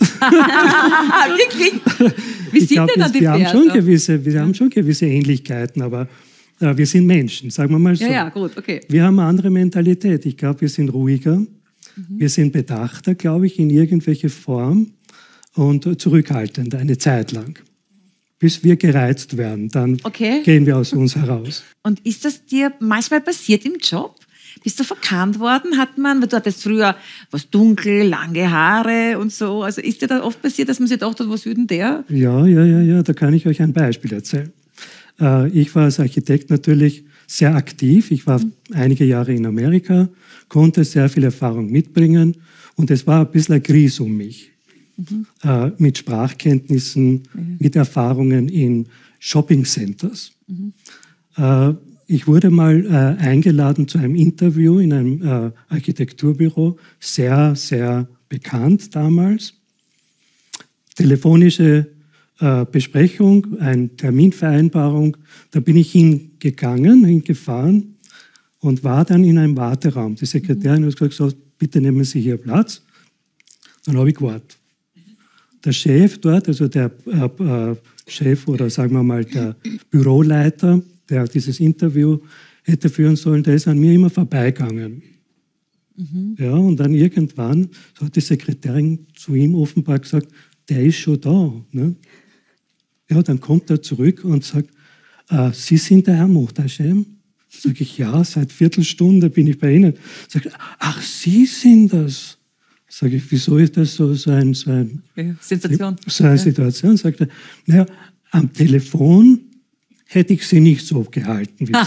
Wirklich? Wie ich sind glaub, denn dann die wir Perser? Haben schon gewisse, wir haben schon gewisse Ähnlichkeiten, aber äh, wir sind Menschen, sagen wir mal so. Ja, ja, gut, okay. Wir haben eine andere Mentalität. Ich glaube, wir sind ruhiger, mhm. wir sind bedachter, glaube ich, in irgendwelche Form und zurückhaltender eine Zeit lang. Bis wir gereizt werden, dann okay. gehen wir aus uns heraus. Und ist das dir manchmal passiert im Job? Bist du verkannt worden? Hat man, weil du hattest früher was dunkel, lange Haare und so. Also ist dir da oft passiert, dass man sich gedacht hat, was würde denn der? Ja, ja, ja, ja, da kann ich euch ein Beispiel erzählen. Äh, ich war als Architekt natürlich sehr aktiv. Ich war mhm. einige Jahre in Amerika, konnte sehr viel Erfahrung mitbringen und es war ein bisschen eine Krise um mich. Mhm. Äh, mit Sprachkenntnissen, mhm. mit Erfahrungen in Shopping-Centers. Mhm. Äh, Ich wurde mal äh, eingeladen zu einem Interview in einem äh, Architekturbüro, sehr, sehr bekannt damals. Telefonische äh, Besprechung, eine Terminvereinbarung. Da bin ich hingegangen, hingefahren und war dann in einem Warteraum. Die Sekretärin hat gesagt, bitte nehmen Sie hier Platz. Dann habe ich gewartet. Der Chef dort, also der äh, äh, Chef oder sagen wir mal der Büroleiter, der dieses Interview hätte führen sollen, der ist an mir immer vorbeigegangen. Mhm. Ja, und dann irgendwann so hat die Sekretärin zu ihm offenbar gesagt, der ist schon da. Ne? Ja, dann kommt er zurück und sagt, äh, Sie sind der Herr Muhtaschem? Sag ich, ja, seit Viertelstunde bin ich bei Ihnen. Sagt, ach, Sie sind das. Sag ich, wieso ist das so, so, ein, so, ein, ja, Sensation. so eine ja. Situation? Sagt er, naja, am Telefon hätte ich sie nicht so gehalten, wie sie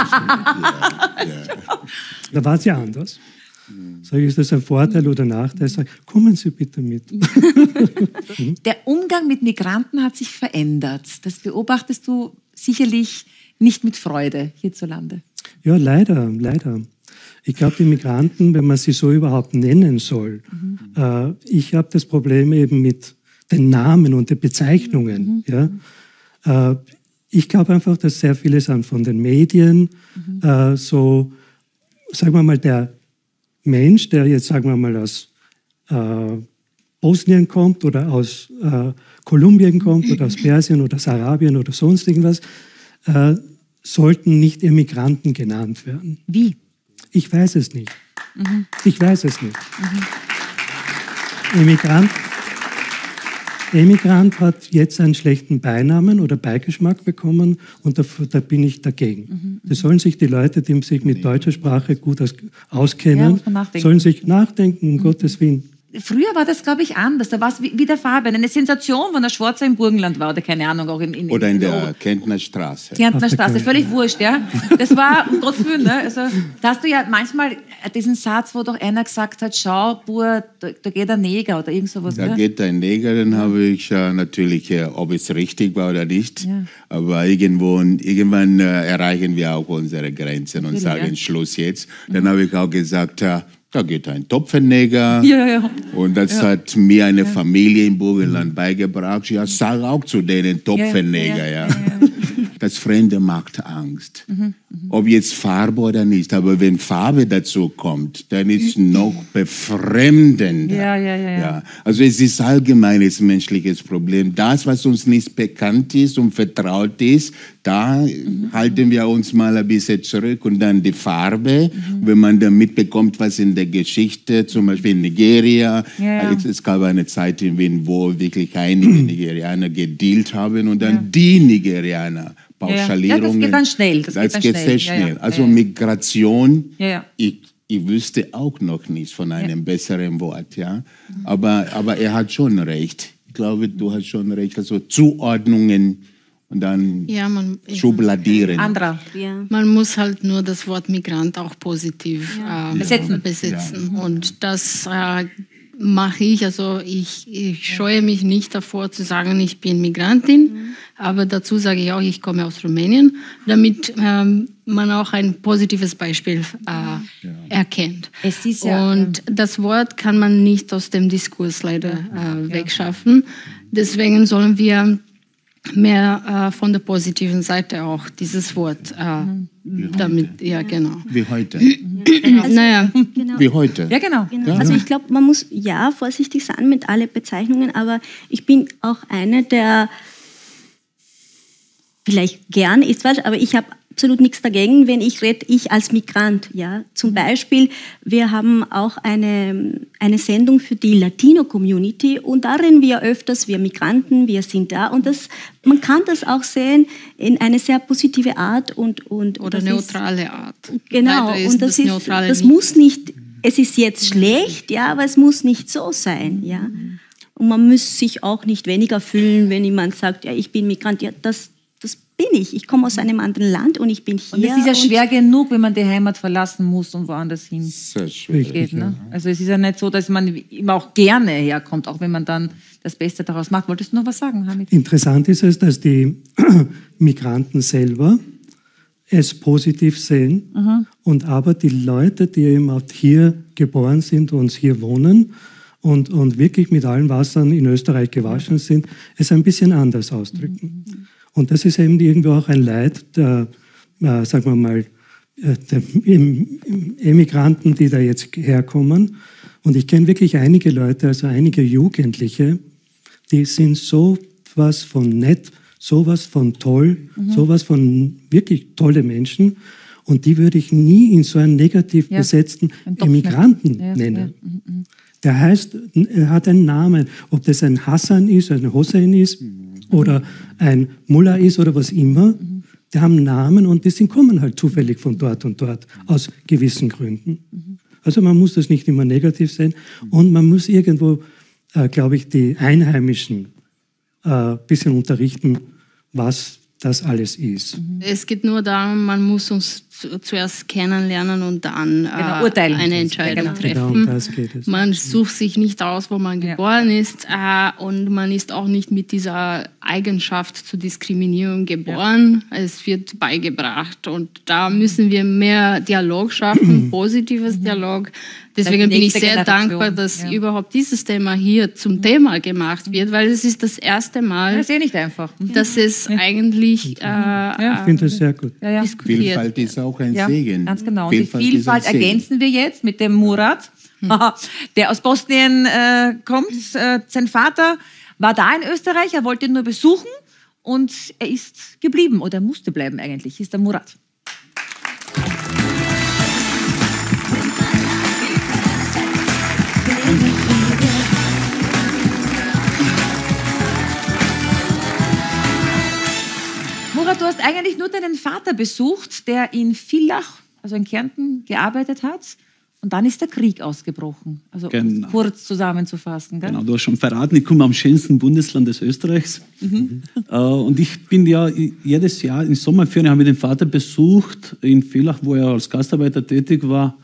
ja, Da war sie anders. Sag ich, ist das ein Vorteil oder Nachteil? Sag ich, kommen Sie bitte mit. Der Umgang mit Migranten hat sich verändert. Das beobachtest du sicherlich nicht mit Freude hierzulande. Ja, leider, leider. Ich glaube, die Migranten, wenn man sie so überhaupt nennen soll, mhm. äh, ich habe das Problem eben mit den Namen und den Bezeichnungen. Mhm. Ja? Äh, Ich glaube einfach, dass sehr vieles von den Medien, mhm. äh, so, sagen wir mal, der Mensch, der jetzt, sagen wir mal, aus äh, Bosnien kommt oder aus äh, Kolumbien kommt oder aus Persien oder aus Arabien oder sonst irgendwas, äh, sollten nicht Immigranten genannt werden. Wie? Ich weiß es nicht. Mhm. Ich weiß es nicht. Mhm. Immigrant, Emigrant hat jetzt einen schlechten Beinamen oder Beigeschmack bekommen und da, da bin ich dagegen. Mhm. Das sollen sich die Leute, die sich mit deutscher Sprache gut aus, auskennen, ja, sollen sich nachdenken, um mhm. Gottes Willen. Früher war das, glaube ich, anders. Da war es wie, wie der Fabian. Eine Sensation, wenn der Schwarzer im Burgenland war oder keine Ahnung. Auch in, in, oder in, in der der Kärntner Straße. Kärntner Straße, völlig wurscht, ja. Das war, um Gottes Willen, ne? Also, da hast du ja manchmal diesen Satz, wo doch einer gesagt hat, schau, Bur, da, da geht ein Neger oder irgend sowas. Da ne? geht ein Neger, dann habe ich äh, natürlich, äh, ob es richtig war oder nicht, ja. aber irgendwo, irgendwann äh, erreichen wir auch unsere Grenzen und sagen, ja. Schluss jetzt. Dann mhm. habe ich auch gesagt, äh, da geht ein Topfenneger. Ja, ja. Und das ja. hat mir eine ja. Familie im Burgenland beigebracht. Ja, sag auch zu denen Topfenneger. Ja, ja, ja. Ja. Das Fremde macht Angst. Mhm, ob jetzt Farbe oder nicht. Aber wenn Farbe dazu kommt, dann ist noch befremdender. Ja, ja, ja, ja. Ja. Also es ist allgemeines menschliches Problem. Das, was uns nicht bekannt ist und vertraut ist, da mhm. halten wir uns mal ein bisschen zurück. Und dann die Farbe, mhm. wenn man dann mitbekommt, was in der Geschichte, zum Beispiel in Nigeria, ja, ja. Es, es gab eine Zeit in Wien, wo wirklich einige Nigerianer gedealt haben und dann ja. die Nigerianer Pauschalierungen. Ja, das geht dann schnell. Das, das geht, dann geht schnell. sehr schnell. Ja, ja. Also ja, ja. Migration, ja, ja. Ich, ich wüsste auch noch nicht von einem ja. besseren Wort. Ja? Aber, aber er hat schon recht. Ich glaube, du hast schon recht. Also Zuordnungen und dann ja, man, Schubladieren. Andra. Ja. Man muss halt nur das Wort Migrant auch positiv ja. ähm, besetzen. besetzen. Ja. Und das äh, mache ich. Also ich, ich scheue mich nicht davor zu sagen, ich bin Migrantin. Mhm. Aber dazu sage ich auch, ich komme aus Rumänien, damit ähm, man auch ein positives Beispiel äh, ja. erkennt. Es ist ja, Und ja. das Wort kann man nicht aus dem Diskurs leider äh, wegschaffen. Deswegen sollen wir mehr äh, von der positiven Seite auch dieses Wort äh, Wie damit, heute. ja genau. Wie heute. Also, naja. Genau. Wie heute. Ja, genau. genau. Ja. Also ich glaube, man muss ja vorsichtig sein mit allen Bezeichnungen, aber ich bin auch eine, der vielleicht gern ist falsch, aber ich habe absolut nichts dagegen, wenn ich rede, ich als Migrant. Ja? Zum Beispiel, wir haben auch eine, eine Sendung für die Latino-Community und da reden wir öfters, wir Migranten, wir sind da und das, man kann das auch sehen in eine sehr positive Art. Und, und Oder neutrale ist, Art. Genau, und das, das, ist, das muss nicht, es ist jetzt schlecht, ja, aber es muss nicht so sein. Ja? Und man muss sich auch nicht weniger fühlen, wenn jemand sagt, ja, ich bin Migrant, ja, das Das bin ich. Ich komme aus einem anderen Land und ich bin hier. Und es ist ja schwer genug, wenn man die Heimat verlassen muss und woanders hin Sehr schwierig, geht. Ne? Also es ist ja nicht so, dass man immer auch gerne herkommt, auch wenn man dann das Beste daraus macht. Wolltest du noch was sagen, Hamid? Interessant ist es, dass die Migranten selber es positiv sehen mhm. und aber die Leute, die eben auch hier geboren sind und hier wohnen und, und wirklich mit allen Wassern in Österreich gewaschen sind, es ein bisschen anders ausdrücken. Mhm. Und das ist eben irgendwo auch ein Leid der, äh, sagen wir mal, der Emigranten, die da jetzt herkommen. Und ich kenne wirklich einige Leute, also einige Jugendliche, die sind so was von nett, sowas von toll, mhm. sowas von wirklich tolle Menschen. Und die würde ich nie in so einen negativ ja. besetzten Emigranten ja, nennen. Ja. Mhm. Der heißt, er hat einen Namen, ob das ein Hassan ist, ein Hossein ist, mhm. oder ein Mullah ist oder was immer, mhm. die haben Namen und die sind, kommen halt zufällig von dort und dort, aus gewissen Gründen. Mhm. Also man muss das nicht immer negativ sehen und man muss irgendwo, äh, glaube ich, die Einheimischen ein äh, bisschen unterrichten, was das alles ist. Es geht nur darum, man muss uns zuerst kennenlernen und dann äh, genau, urteilen. eine Entscheidung genau. treffen. Genau, um das geht es. Man sucht sich nicht aus, wo man ja. geboren ist äh, und man ist auch nicht mit dieser Eigenschaft zur Diskriminierung geboren. Ja. Es wird beigebracht und da müssen wir mehr Dialog schaffen, positives mhm. Dialog. Deswegen bin ich sehr Generation. dankbar, dass ja. überhaupt dieses Thema hier zum Thema gemacht wird, weil es ist das erste Mal, das ist eh nicht einfach. dass es eigentlich äh, ja, ich finde das sehr gut. Ja, ja. diskutiert. Vielfalt ist auch ein ja, Segen. Ganz genau. Vielfalt und die Vielfalt ergänzen wir jetzt mit dem Murat, hm. der aus Bosnien äh, kommt. Äh, sein Vater war da in Österreich, er wollte ihn nur besuchen und er ist geblieben oder musste bleiben eigentlich, ist der Murat. du hast eigentlich nur deinen Vater besucht, der in Villach, also in Kärnten, gearbeitet hat. Und dann ist der Krieg ausgebrochen. Also Genau. um kurz zusammenzufassen. Gell? Genau, du hast schon verraten, ich komme am schönsten Bundesland des Österreichs. Mhm. Äh, und ich bin ja jedes Jahr in Sommerferien, habe ich den Vater besucht in Villach, wo er als Gastarbeiter tätig war.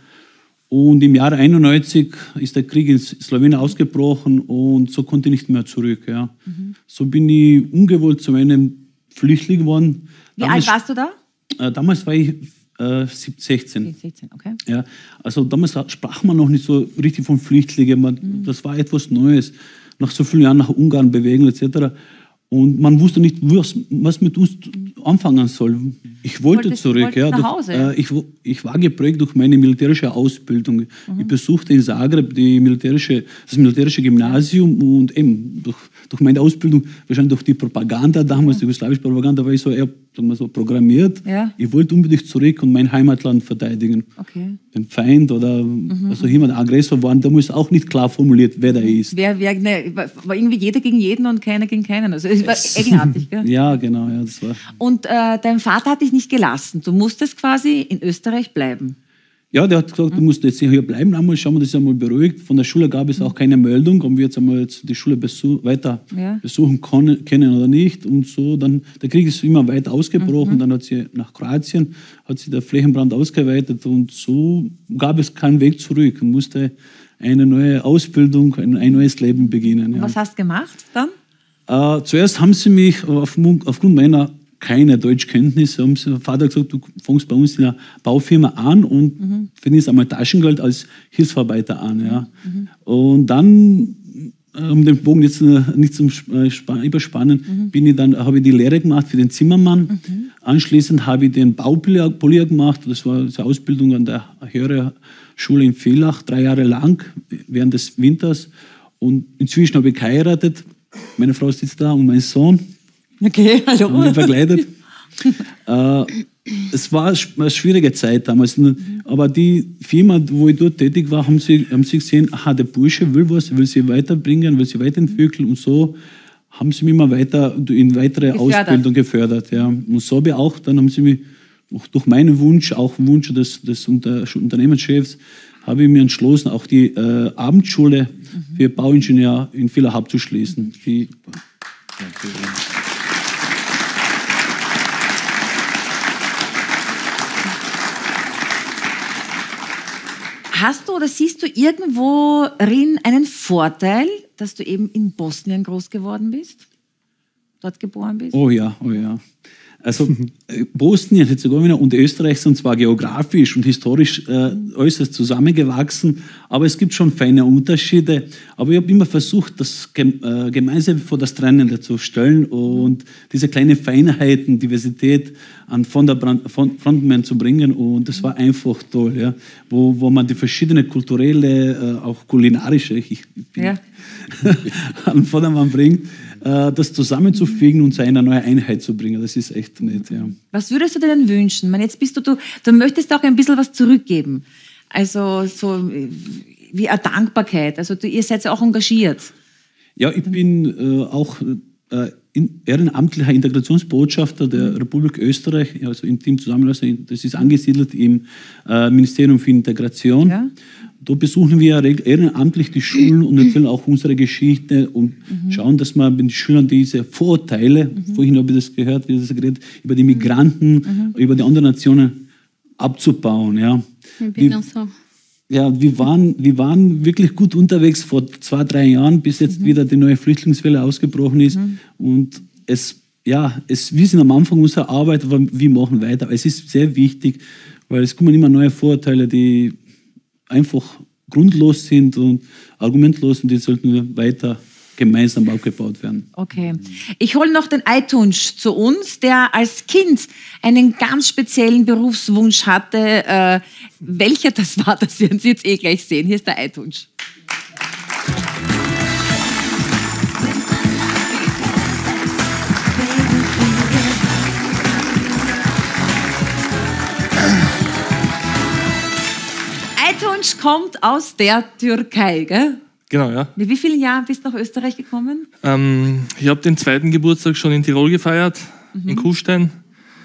Und im Jahr einundneunzig ist der Krieg in Slowenien ausgebrochen und so konnte ich nicht mehr zurück. Ja. Mhm. So bin ich ungewollt zu einem Flüchtling geworden. Wie damals, alt warst du da? Äh, damals war ich äh, sechzehn. sechzehn, okay. Ja, also damals sprach man noch nicht so richtig von Flüchtlingen. Man, mhm. Das war etwas Neues. Nach so vielen Jahren nach Ungarn bewegen et cetera. Und man wusste nicht, was, was mit uns anfangen soll. Ich wollte wolltest, zurück. Ja, nach Hause. Durch, äh, ich, ich war geprägt durch meine militärische Ausbildung. Mhm. Ich besuchte in Zagreb die militärische, das militärische Gymnasium und eben durch, durch meine Ausbildung, wahrscheinlich durch die Propaganda damals, ja. die jugoslawische Propaganda, war ich so eher sagen wir so, programmiert. Ja. Ich wollte unbedingt zurück und mein Heimatland verteidigen. Okay. Den Feind oder mhm. also jemand Aggressor war, da muss auch nicht klar formuliert, wer der ist. Wer, wer, ne, war irgendwie jeder gegen jeden und keiner gegen keinen. Also es war eigenartig. Gell? Ja, genau. Ja, das war. Und äh, dein Vater hat dich nicht gelassen. Du musstest quasi in Österreich bleiben. Ja, der hat gesagt, du musst jetzt hier bleiben. Einmal schauen wir, das ist einmal beruhigt. Von der Schule gab es auch keine Meldung, ob wir jetzt einmal jetzt die Schule besuch, weiter ja. besuchen können, können oder nicht. Und so, dann, der Krieg ist immer weiter ausgebrochen. Mhm. Dann hat sie nach Kroatien, hat sich der Flächenbrand ausgeweitet. Und so gab es keinen Weg zurück. Man musste eine neue Ausbildung, ein, ein neues Leben beginnen. Ja. Was hast du gemacht dann? Äh, zuerst haben sie mich auf, aufgrund meiner keine Deutschkenntnisse, haben sie, der Vater gesagt, du fängst bei uns in einer Baufirma an und mhm. verdienst einmal Taschengeld als Hilfsarbeiter an. Ja. Mhm. Und dann, um den Bogen jetzt nicht zum Überspannen, mhm. bin ich dann, habe ich die Lehre gemacht für den Zimmermann. Mhm. Anschließend habe ich den Baupolier gemacht, das war eine Ausbildung an der höheren Schule in Villach, drei Jahre lang, während des Winters. Und inzwischen habe ich geheiratet, meine Frau sitzt da und mein Sohn. Okay, hallo. Haben wir begleitet. äh, es war eine schwierige Zeit damals. Aber die Firma, wo ich dort tätig war, haben sie, haben sie gesehen, aha, der Bursche will was, will sie weiterbringen, will sie weiterentwickeln. Und so haben sie mich immer weiter in weitere gefördert. Ausbildung gefördert. Ja. Und so habe ich auch, dann haben sie mich durch meinen Wunsch, auch Wunsch des, des Unter Unternehmenschefs, habe ich mir entschlossen, auch die äh, Abendschule mhm. für Bauingenieur in Villach abzuschließen. Die, Hast du oder siehst du irgendwo drin einen Vorteil, dass du eben in Bosnien groß geworden bist? Dort geboren bist? Oh ja, oh ja. Also Bosnien, Herzegowina und Österreich sind zwar geografisch und historisch äh, äußerst zusammengewachsen, aber es gibt schon feine Unterschiede. Aber ich habe immer versucht, das äh, Gemeinsame vor das Trennende zu stellen und diese kleinen Feinheiten, Diversität an von der von Frontman zu bringen. Und das war einfach toll, ja? wo, wo man die verschiedenen kulturelle, äh, auch kulinarische, ich bin, ja. an Vordermann bringt. Das zusammenzufügen und zu einer neuen Einheit zu bringen. Das ist echt nett, ja. Was würdest du dir denn wünschen? Man, jetzt bist du, du, du möchtest auch ein bisschen was zurückgeben. Also so wie eine Dankbarkeit. Also du, ihr seid ja auch engagiert. Ja, ich bin äh, auch äh, in, ehrenamtlicher Integrationsbotschafter der Republik Österreich, also im Team Zusammenarbeit. Das ist angesiedelt im äh, Ministerium für Integration. Ja. Da besuchen wir ehrenamtlich die Schulen und erzählen auch unsere Geschichte und mhm. schauen, dass wir mit den Schülern diese Vorurteile, mhm. vorhin habe ich das gehört, wie das geredet, über die Migranten, mhm. über die anderen Nationen abzubauen. Ja. Ich bin auch so. Ja, wir waren, wir waren wirklich gut unterwegs vor zwei, drei Jahren, bis jetzt mhm. wieder die neue Flüchtlingswelle ausgebrochen ist. Mhm. Und es, ja, es, wir sind am Anfang unserer Arbeit, aber wir machen weiter. Es ist sehr wichtig, weil es kommen immer neue Vorurteile, die einfach grundlos sind und argumentlos und die sollten wir weiter gemeinsam aufgebaut werden. Okay. Ich hole noch den Aytunç zu uns, der als Kind einen ganz speziellen Berufswunsch hatte. Äh, welcher das war, das werden Sie jetzt eh gleich sehen. Hier ist der Aytunç. Aytunç kommt aus der Türkei, gell? Genau, ja. Mit wie vielen Jahren bist du nach Österreich gekommen? Ähm, ich habe den zweiten Geburtstag schon in Tirol gefeiert, mhm. in Kufstein.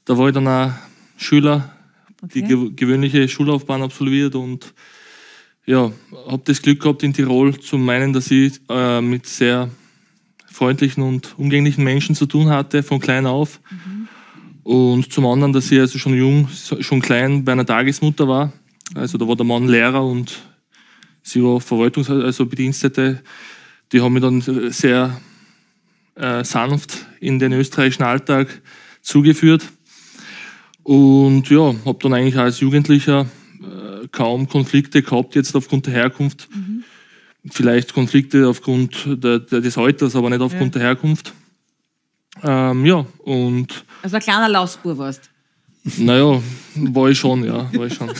da war ich dann auch Schüler, Okay. die gew gewöhnliche Schullaufbahn absolviert und ja, habe das Glück gehabt in Tirol zu meinen, dass ich äh, mit sehr freundlichen und umgänglichen Menschen zu tun hatte, von klein auf. Mhm. Und zum anderen, dass ich also schon jung, schon klein bei einer Tagesmutter war. Also da war der Mann Lehrer und sie war Verwaltungs-, also Bedienstete. Die haben mich dann sehr äh, sanft in den österreichischen Alltag zugeführt. Und ja, habe dann eigentlich als Jugendlicher äh, kaum Konflikte gehabt, jetzt aufgrund der Herkunft. Mhm. Vielleicht Konflikte aufgrund der, der, des Alters, aber nicht aufgrund ja. der Herkunft. Ähm, ja, und... Also ein kleiner Lausbur warst. Naja, war ich schon, ja, war ich schon.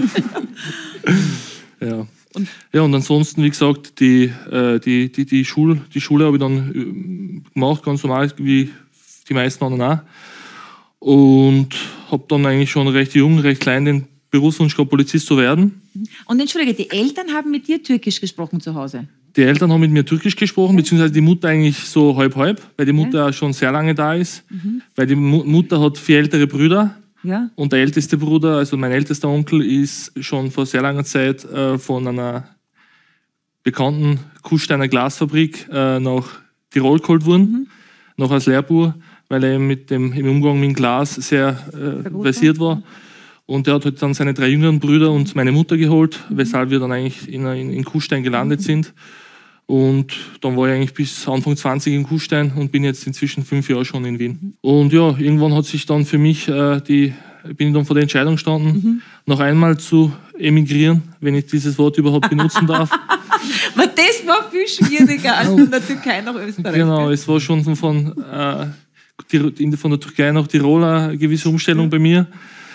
ja. Und? Ja, und ansonsten, wie gesagt, die, äh, die, die, die, Schul, die Schule habe ich dann gemacht, ganz normal, wie die meisten anderen auch. Und habe dann eigentlich schon recht jung, recht klein den Berufswunsch gehabt, Polizist zu werden. Und entschuldige, die Eltern haben mit dir Türkisch gesprochen zu Hause? Die Eltern haben mit mir Türkisch gesprochen, okay. beziehungsweise die Mutter eigentlich so halb-halb, weil die Mutter okay. schon sehr lange da ist. Mhm. Weil die Mu Mutter hat vier ältere Brüder. Ja. Und der älteste Bruder, also mein ältester Onkel, ist schon vor sehr langer Zeit äh, von einer bekannten Kufsteiner Glasfabrik äh, nach Tirol geholt worden, mhm. noch als Lehrbuhr, weil er mit dem, im Umgang mit dem Glas sehr äh, versiert war. Und er hat halt dann seine drei jüngeren Brüder und meine Mutter geholt, mhm. weshalb wir dann eigentlich in, in, in Kufstein gelandet mhm. sind. Und dann war ich eigentlich bis Anfang zwanzig in Kufstein und bin jetzt inzwischen fünf Jahre schon in Wien. Mhm. Und ja, irgendwann hat sich dann für mich äh, die, bin ich dann vor der Entscheidung gestanden, mhm. noch einmal zu emigrieren, wenn ich dieses Wort überhaupt benutzen darf. Aber das war viel schwieriger als von der Türkei nach Österreich. Genau, es war schon von, äh, von der Türkei nach Tirol eine gewisse Umstellung ja. bei mir.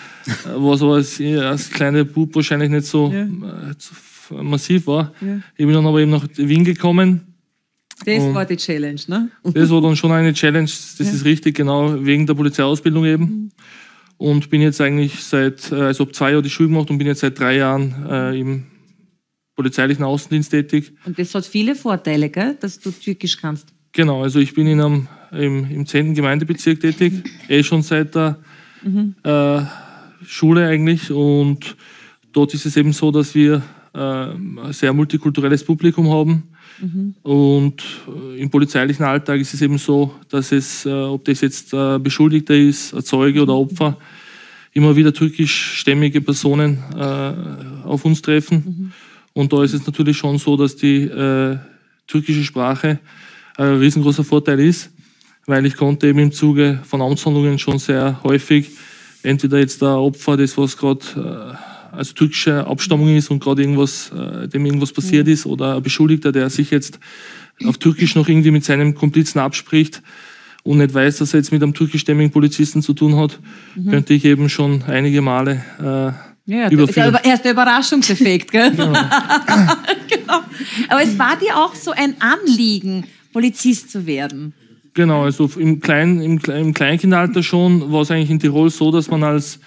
Was aber als, als kleiner Bub wahrscheinlich nicht so ja. äh, massiv war. Ja. Ich bin dann aber eben nach Wien gekommen. Das war die Challenge, ne? Das war dann schon eine Challenge, das ja. ist richtig, genau, wegen der Polizeiausbildung eben. Mhm. Und bin jetzt eigentlich seit, also habe zwei Jahre die Schule gemacht und bin jetzt seit drei Jahren äh, im polizeilichen Außendienst tätig. Und das hat viele Vorteile, gell, dass du Türkisch kannst. Genau, also ich bin in einem, im, im zehnten Gemeindebezirk tätig, eh schon seit der mhm. äh, Schule eigentlich. Und dort ist es eben so, dass wir äh, ein sehr multikulturelles Publikum haben. Mhm. Und äh, im polizeilichen Alltag ist es eben so, dass es, äh, ob das jetzt äh, Beschuldigter ist, ein Zeuge oder Opfer, immer wieder türkischstämmige Personen äh, auf uns treffen. Mhm. Und da ist es natürlich schon so, dass die äh, türkische Sprache ein riesengroßer Vorteil ist, weil ich konnte eben im Zuge von Amtshandlungen schon sehr häufig entweder jetzt der Opfer, das was gerade äh, also türkische Abstammung ist und gerade irgendwas, äh, dem irgendwas passiert mhm. ist, oder ein Beschuldigter, der sich jetzt auf Türkisch noch irgendwie mit seinem Komplizen abspricht und nicht weiß, dass er jetzt mit einem türkischstämmigen Polizisten zu tun hat, mhm. könnte ich eben schon einige Male äh, ja, überführen. Der erste Überraschungseffekt, gell? Genau. Genau. Aber es war dir auch so ein Anliegen, Polizist zu werden? Genau, also im, Klein, im, im Kleinkindalter schon war es eigentlich in Tirol so, dass man als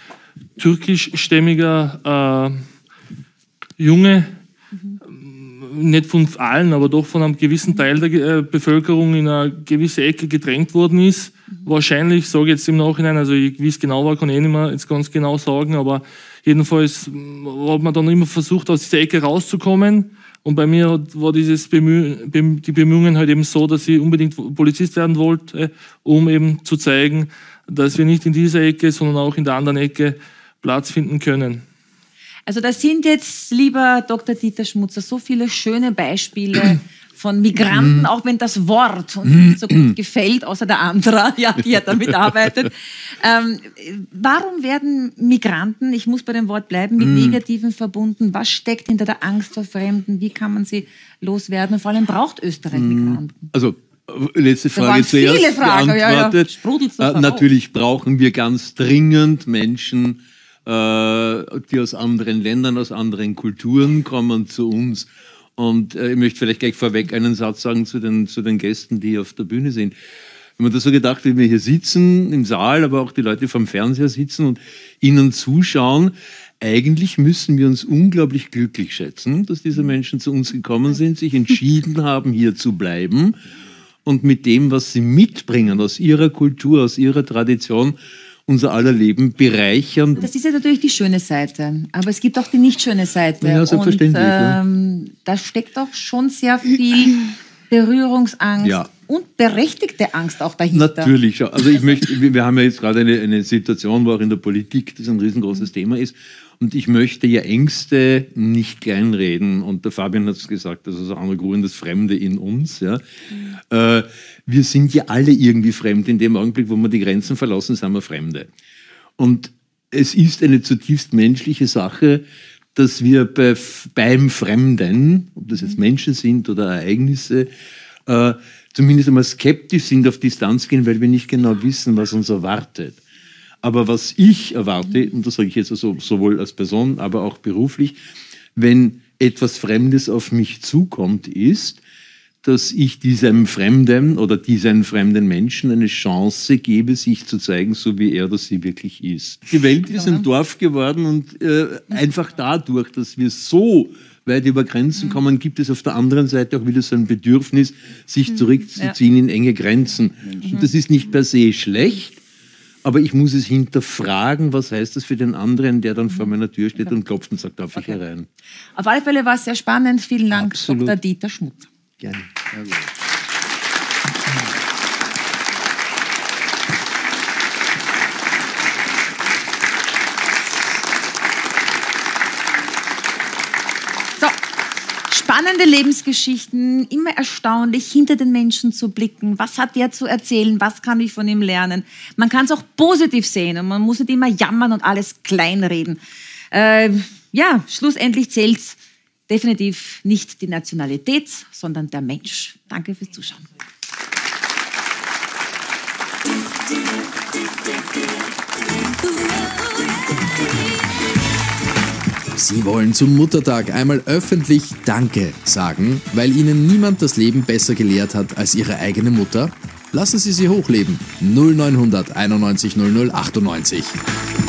türkischstämmiger äh, Junge, mhm. nicht von allen, aber doch von einem gewissen Teil der äh, Bevölkerung in eine gewisse Ecke gedrängt worden ist. Mhm. Wahrscheinlich, sage ich jetzt im Nachhinein, also wie es genau war, kann ich nicht mehr jetzt ganz genau sagen, aber jedenfalls hat man dann immer versucht, aus dieser Ecke rauszukommen. Und bei mir war dieses Bemüh die Bemühungen halt eben so, dass ich unbedingt Polizist werden wollte, um eben zu zeigen, dass wir nicht in dieser Ecke, sondern auch in der anderen Ecke Platz finden können. Also das sind jetzt, lieber Doktor Dieter Schmutzer, so viele schöne Beispiele von Migranten, auch wenn das Wort uns nicht so gut gefällt, außer der Andra, ja, die ja damit arbeitet. Ähm, warum werden Migranten, ich muss bei dem Wort bleiben, mit Negativen verbunden? Was steckt hinter der Angst vor Fremden? Wie kann man sie loswerden? Und vor allem braucht Österreich Migranten? Also, letzte Frage zuerst viele Fragen, beantwortet. Ja, ja. Äh, natürlich brauchen wir ganz dringend Menschen, äh, die aus anderen Ländern, aus anderen Kulturen kommen zu uns. Und äh, ich möchte vielleicht gleich vorweg einen Satz sagen zu den, zu den Gästen, die auf der Bühne sind. Wenn man das so gedacht, wie wir hier sitzen, im Saal, aber auch die Leute vom Fernseher sitzen und ihnen zuschauen, eigentlich müssen wir uns unglaublich glücklich schätzen, dass diese Menschen zu uns gekommen sind, sich entschieden haben, hier zu bleiben und mit dem, was sie mitbringen, aus ihrer Kultur, aus ihrer Tradition, unser aller Leben bereichern. Das ist ja natürlich die schöne Seite, aber es gibt auch die nicht schöne Seite. Ja, selbstverständlich. Und ähm, ja. da steckt auch schon sehr viel Berührungsangst ja. und berechtigte Angst auch dahinter. Natürlich. Also ich möchte, wir haben ja jetzt gerade eine, eine Situation, wo auch in der Politik das ein riesengroßes mhm. Thema ist. Und ich möchte ja Ängste nicht kleinreden. Und der Fabian hat es gesagt, das ist ein anderer Grund, das Fremde in uns. Ja. Mhm. Äh, wir sind ja alle irgendwie fremd. In dem Augenblick, wo wir die Grenzen verlassen, sind wir Fremde. Und es ist eine zutiefst menschliche Sache, dass wir bei, beim Fremden, ob das jetzt Menschen sind oder Ereignisse, äh, zumindest einmal skeptisch sind, auf Distanz gehen, weil wir nicht genau wissen, was uns erwartet. Aber was ich erwarte, und das sage ich jetzt also sowohl als Person, aber auch beruflich, wenn etwas Fremdes auf mich zukommt, ist, dass ich diesem Fremden oder diesen fremden Menschen eine Chance gebe, sich zu zeigen, so wie er oder sie wirklich ist. Die Welt ist ein Dorf geworden und äh, einfach dadurch, dass wir so weit über Grenzen kommen, gibt es auf der anderen Seite auch wieder so ein Bedürfnis, sich zurückzuziehen in enge Grenzen. Und das ist nicht per se schlecht, aber ich muss es hinterfragen, was heißt das für den anderen, der dann vor meiner Tür steht und klopft und sagt, darf ich herein? Auf alle Fälle war es sehr spannend. Vielen Dank, Absolut. Doktor Dieter Schmutt. Gerne. So, spannende Lebensgeschichten, immer erstaunlich, hinter den Menschen zu blicken. Was hat der zu erzählen? Was kann ich von ihm lernen? Man kann es auch positiv sehen und man muss nicht immer jammern und alles kleinreden. Äh, ja, schlussendlich zählt definitiv nicht die Nationalität, sondern der Mensch. Danke fürs Zuschauen. Sie wollen zum Muttertag einmal öffentlich Danke sagen, weil Ihnen niemand das Leben besser gelehrt hat als Ihre eigene Mutter? Lassen Sie sie hochleben. null neunhundert einundneunzig null null achtundneunzig.